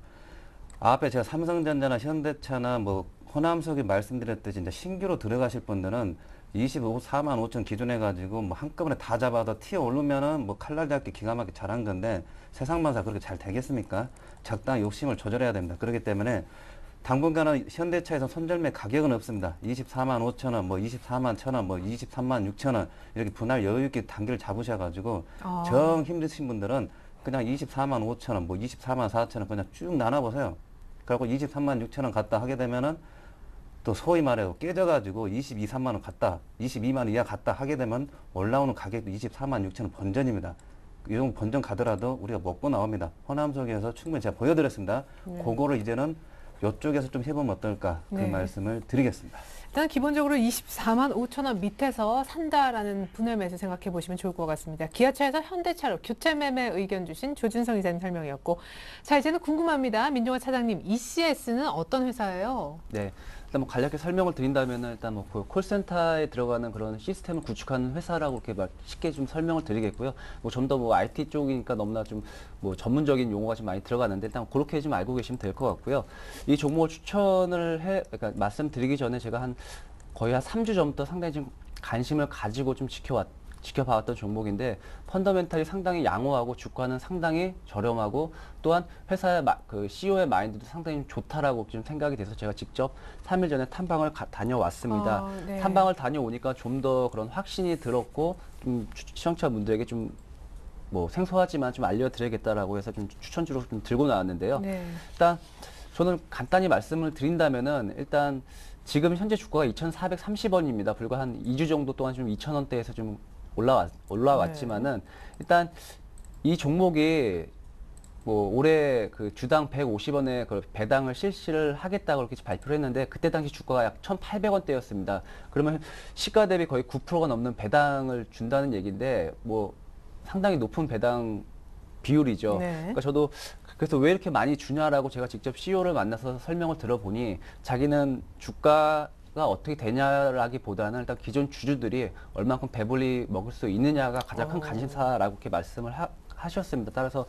앞에 제가 삼성전자나 현대차나 뭐 호남석이 말씀드렸듯이 이제 신규로 들어가실 분들은 이십사만 오천 기준해 가지고 뭐 한꺼번에 다 잡아서 튀어 오르면은 뭐 칼날 잡기 기가 막히게 잘한 건데 세상만사 그렇게 잘 되겠습니까? 적당히 욕심을 조절해야 됩니다. 그렇기 때문에 당분간은 현대차에서 손절매 가격은 없습니다. 이십사만 오천 원, 뭐 이십사만 천 원, 뭐 이십삼만 육천 원 이렇게 분할 여유 있게 단계를 잡으셔가지고 아. 정 힘드신 분들은 그냥 이십사만 오천 원, 뭐 이십사만 사천 원 그냥 쭉 나눠보세요. 그리고 이십삼만 육천 원 갔다 하게 되면은 또 소위 말해 깨져가지고 이십이, 삼만 원 갔다, 이십이만 원 이하 갔다 하게 되면 올라오는 가격도 이십사만 육천 원 번전입니다. 이 정도 번전 가더라도 우리가 먹고 나옵니다. 호남석에서 충분히 제가 보여드렸습니다. 네. 그거를 이제는 이쪽에서 좀 해보면 어떨까 그 네. 말씀을 드리겠습니다. 일단 기본적으로 이십사만 오천 원 밑에서 산다라는 분할 매수 생각해 보시면 좋을 것 같습니다. 기아차에서 현대차로 교체 매매 의견 주신 조준성 이사님 설명이었고, 자 이제는 궁금합니다. 민종화 차장님, 이씨에스는 어떤 회사예요? 네. 일단 뭐 간략하게 설명을 드린다면은 일단 뭐 그 콜센터에 들어가는 그런 시스템을 구축하는 회사라고 이렇게 막 쉽게 좀 설명을 드리겠고요. 뭐 좀 더 뭐 아이티 쪽이니까 너무나 좀 뭐 전문적인 용어가 좀 많이 들어가는데 일단 그렇게 좀 알고 계시면 될 것 같고요. 이 종목을 추천을 해, 그러니까 말씀드리기 전에 제가 한 거의 한 삼 주 전부터 상당히 좀 관심을 가지고 좀 지켜왔. 지켜봐왔던 종목인데 펀더멘탈이 상당히 양호하고 주가는 상당히 저렴하고 또한 회사의 마, 그 씨이오의 마인드도 상당히 좋다라고 좀 생각이 돼서 제가 직접 삼 일 전에 탐방을 가, 다녀왔습니다. 아, 네. 탐방을 다녀오니까 좀 더 그런 확신이 들었고 좀 시청자분들에게 좀 뭐 생소하지만 좀 알려드려야겠다라고 해서 좀 추천주로 좀 들고 나왔는데요. 네. 일단 저는 간단히 말씀을 드린다면은 일단 지금 현재 주가가 이천사백삼십 원입니다. 불과 한 이 주 정도 동안 좀 이천 원대에서 좀 올라왔, 올라왔지만은 일단 이 종목이 뭐 올해 그 주당 백오십 원의 그 배당을 실시를 하겠다고 그렇게 발표를 했는데 그때 당시 주가가 약 천팔백 원대였습니다. 그러면 시가 대비 거의 구 퍼센트가 넘는 배당을 준다는 얘기인데 뭐 상당히 높은 배당 비율이죠. 네. 그러니까 저도 그래서 왜 이렇게 많이 주냐라고 제가 직접 씨이오를 만나서 설명을 들어보니 자기는 주가 가 어떻게 되냐라기보다는 일단 기존 주주들이 얼만큼 배불리 먹을 수 있느냐가 가장 큰 어. 관심사라고 이렇게 말씀을 하, 하셨습니다. 따라서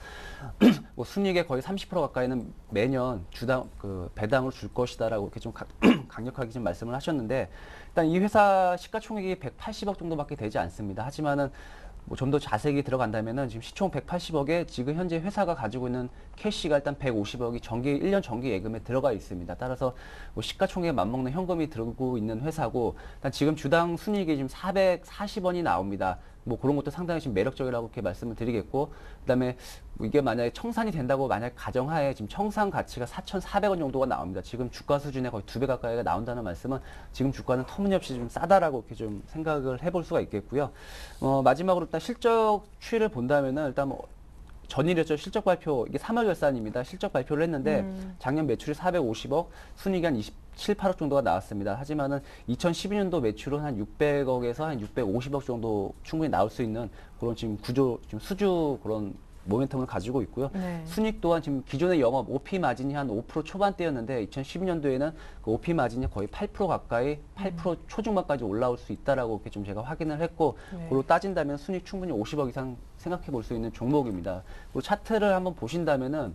뭐 순이익의 거의 삼십 퍼센트 가까이는 매년 주당 그 배당을 줄 것이다라고 이렇게 좀 가, 강력하게 좀 말씀을 하셨는데 일단 이 회사 시가총액이 백팔십억 정도밖에 되지 않습니다. 하지만은 뭐 좀 더 자세히 들어간다면은 지금 시총 백팔십억에 지금 현재 회사가 가지고 있는 캐시가 일단 백오십억이 정기 일 년 정기 예금에 들어가 있습니다. 따라서 뭐 시가총액에 맞먹는 현금이 들고 있는 회사고 일단 지금 주당 순이익이 지금 사백사십 원이 나옵니다. 뭐 그런 것도 상당히 지금 매력적이라고 이렇게 말씀을 드리겠고 그다음에 뭐 이게 만약에 청산이 된다고 만약 가정하에 지금 청산 가치가 사천사백 원 정도가 나옵니다. 지금 주가 수준에 거의 두 배 가까이가 나온다는 말씀은 지금 주가는 터무니없이 좀 싸다라고 이렇게 좀 생각을 해볼 수가 있겠고요. 어, 마지막으로 일단 실적 추이를 본다면은 일단 뭐 전일이었죠. 실적 발표, 이게 삼월 결산입니다. 실적 발표를 했는데 음. 작년 매출이 사백오십억, 순이익이 한 이십칠, 팔억 정도가 나왔습니다. 하지만은 이천십이 년도 매출은 한 육백억에서 한 육백오십억 정도 충분히 나올 수 있는 그런 지금 구조, 지금 수주 그런 모멘텀을 가지고 있고요. 네. 순익 또한 지금 기존의 영업 오피 마진이 한 오 퍼센트 초반대였는데 이천십이 년도에는 그 오피 마진이 거의 팔 퍼센트 가까이 팔 퍼센트 초중반까지 올라올 수 있다라고 이렇게 좀 제가 확인을 했고 네. 그로 따진다면 순익 충분히 오십억 이상 생각해 볼 수 있는 종목입니다. 그리고 차트를 한번 보신다면은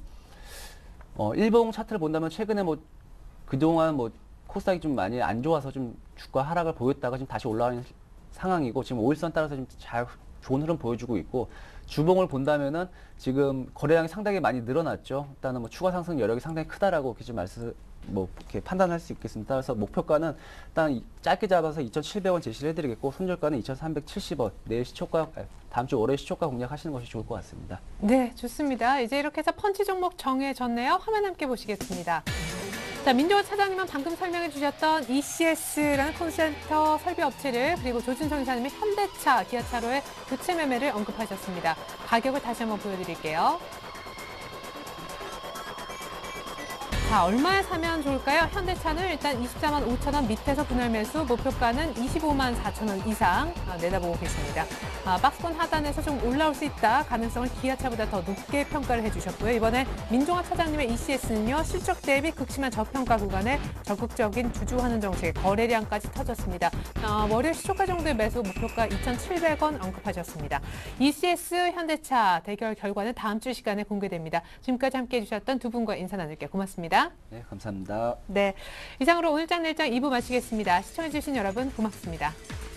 어, 일봉 차트를 본다면 최근에 뭐 그동안 뭐 코스닥이 좀 많이 안 좋아서 좀 주가 하락을 보였다가 지금 다시 올라가는 상황이고 지금 오일선 따라서 좀 잘 좋은 흐름 보여주고 있고 주봉을 본다면은 지금 거래량이 상당히 많이 늘어났죠. 일단은 뭐 추가 상승 여력이 상당히 크다라고 이렇게 좀 말씀 뭐 이렇게 판단할 수 있겠습니다. 따라서 목표가는 일단 짧게 잡아서 이천칠백 원 제시를 해드리겠고 손절가는 이천삼백칠십 원. 내일 시초가 다음 주 월요일 시초가 공략하시는 것이 좋을 것 같습니다. 네, 좋습니다. 이제 이렇게 해서 펀치 종목 정해졌네요. 화면 함께 보시겠습니다. 자, 민종화 차장님은 방금 설명해 주셨던 이씨에스라는 콜센터 설비 업체를 그리고 조준성 이사님은 현대차, 기아차로의 교체 매매를 언급하셨습니다. 가격을 다시 한번 보여드릴게요. 자, 얼마에 사면 좋을까요? 현대차는 일단 이십사만 오천 원 밑에서 분할 매수, 목표가는 이십오만 사천 원 이상 아, 내다보고 계십니다. 아, 박스권 하단에서 좀 올라올 수 있다. 가능성을 기아차보다 더 높게 평가를 해주셨고요. 이번에 민종화 차장님의 이씨에스는요. 실적 대비 극심한 저평가 구간에 적극적인 주주환원 정책의 거래량까지 터졌습니다. 아, 월요일 시초가 정도의 매수 목표가 이천칠백 원 언급하셨습니다. 이씨에스 현대차 대결 결과는 다음 주 시간에 공개됩니다. 지금까지 함께해 주셨던 두 분과 인사 나눌게요. 고맙습니다. 네, 감사합니다. 네, 이상으로 오늘장 내일장 이 부 마치겠습니다. 시청해주신 여러분 고맙습니다.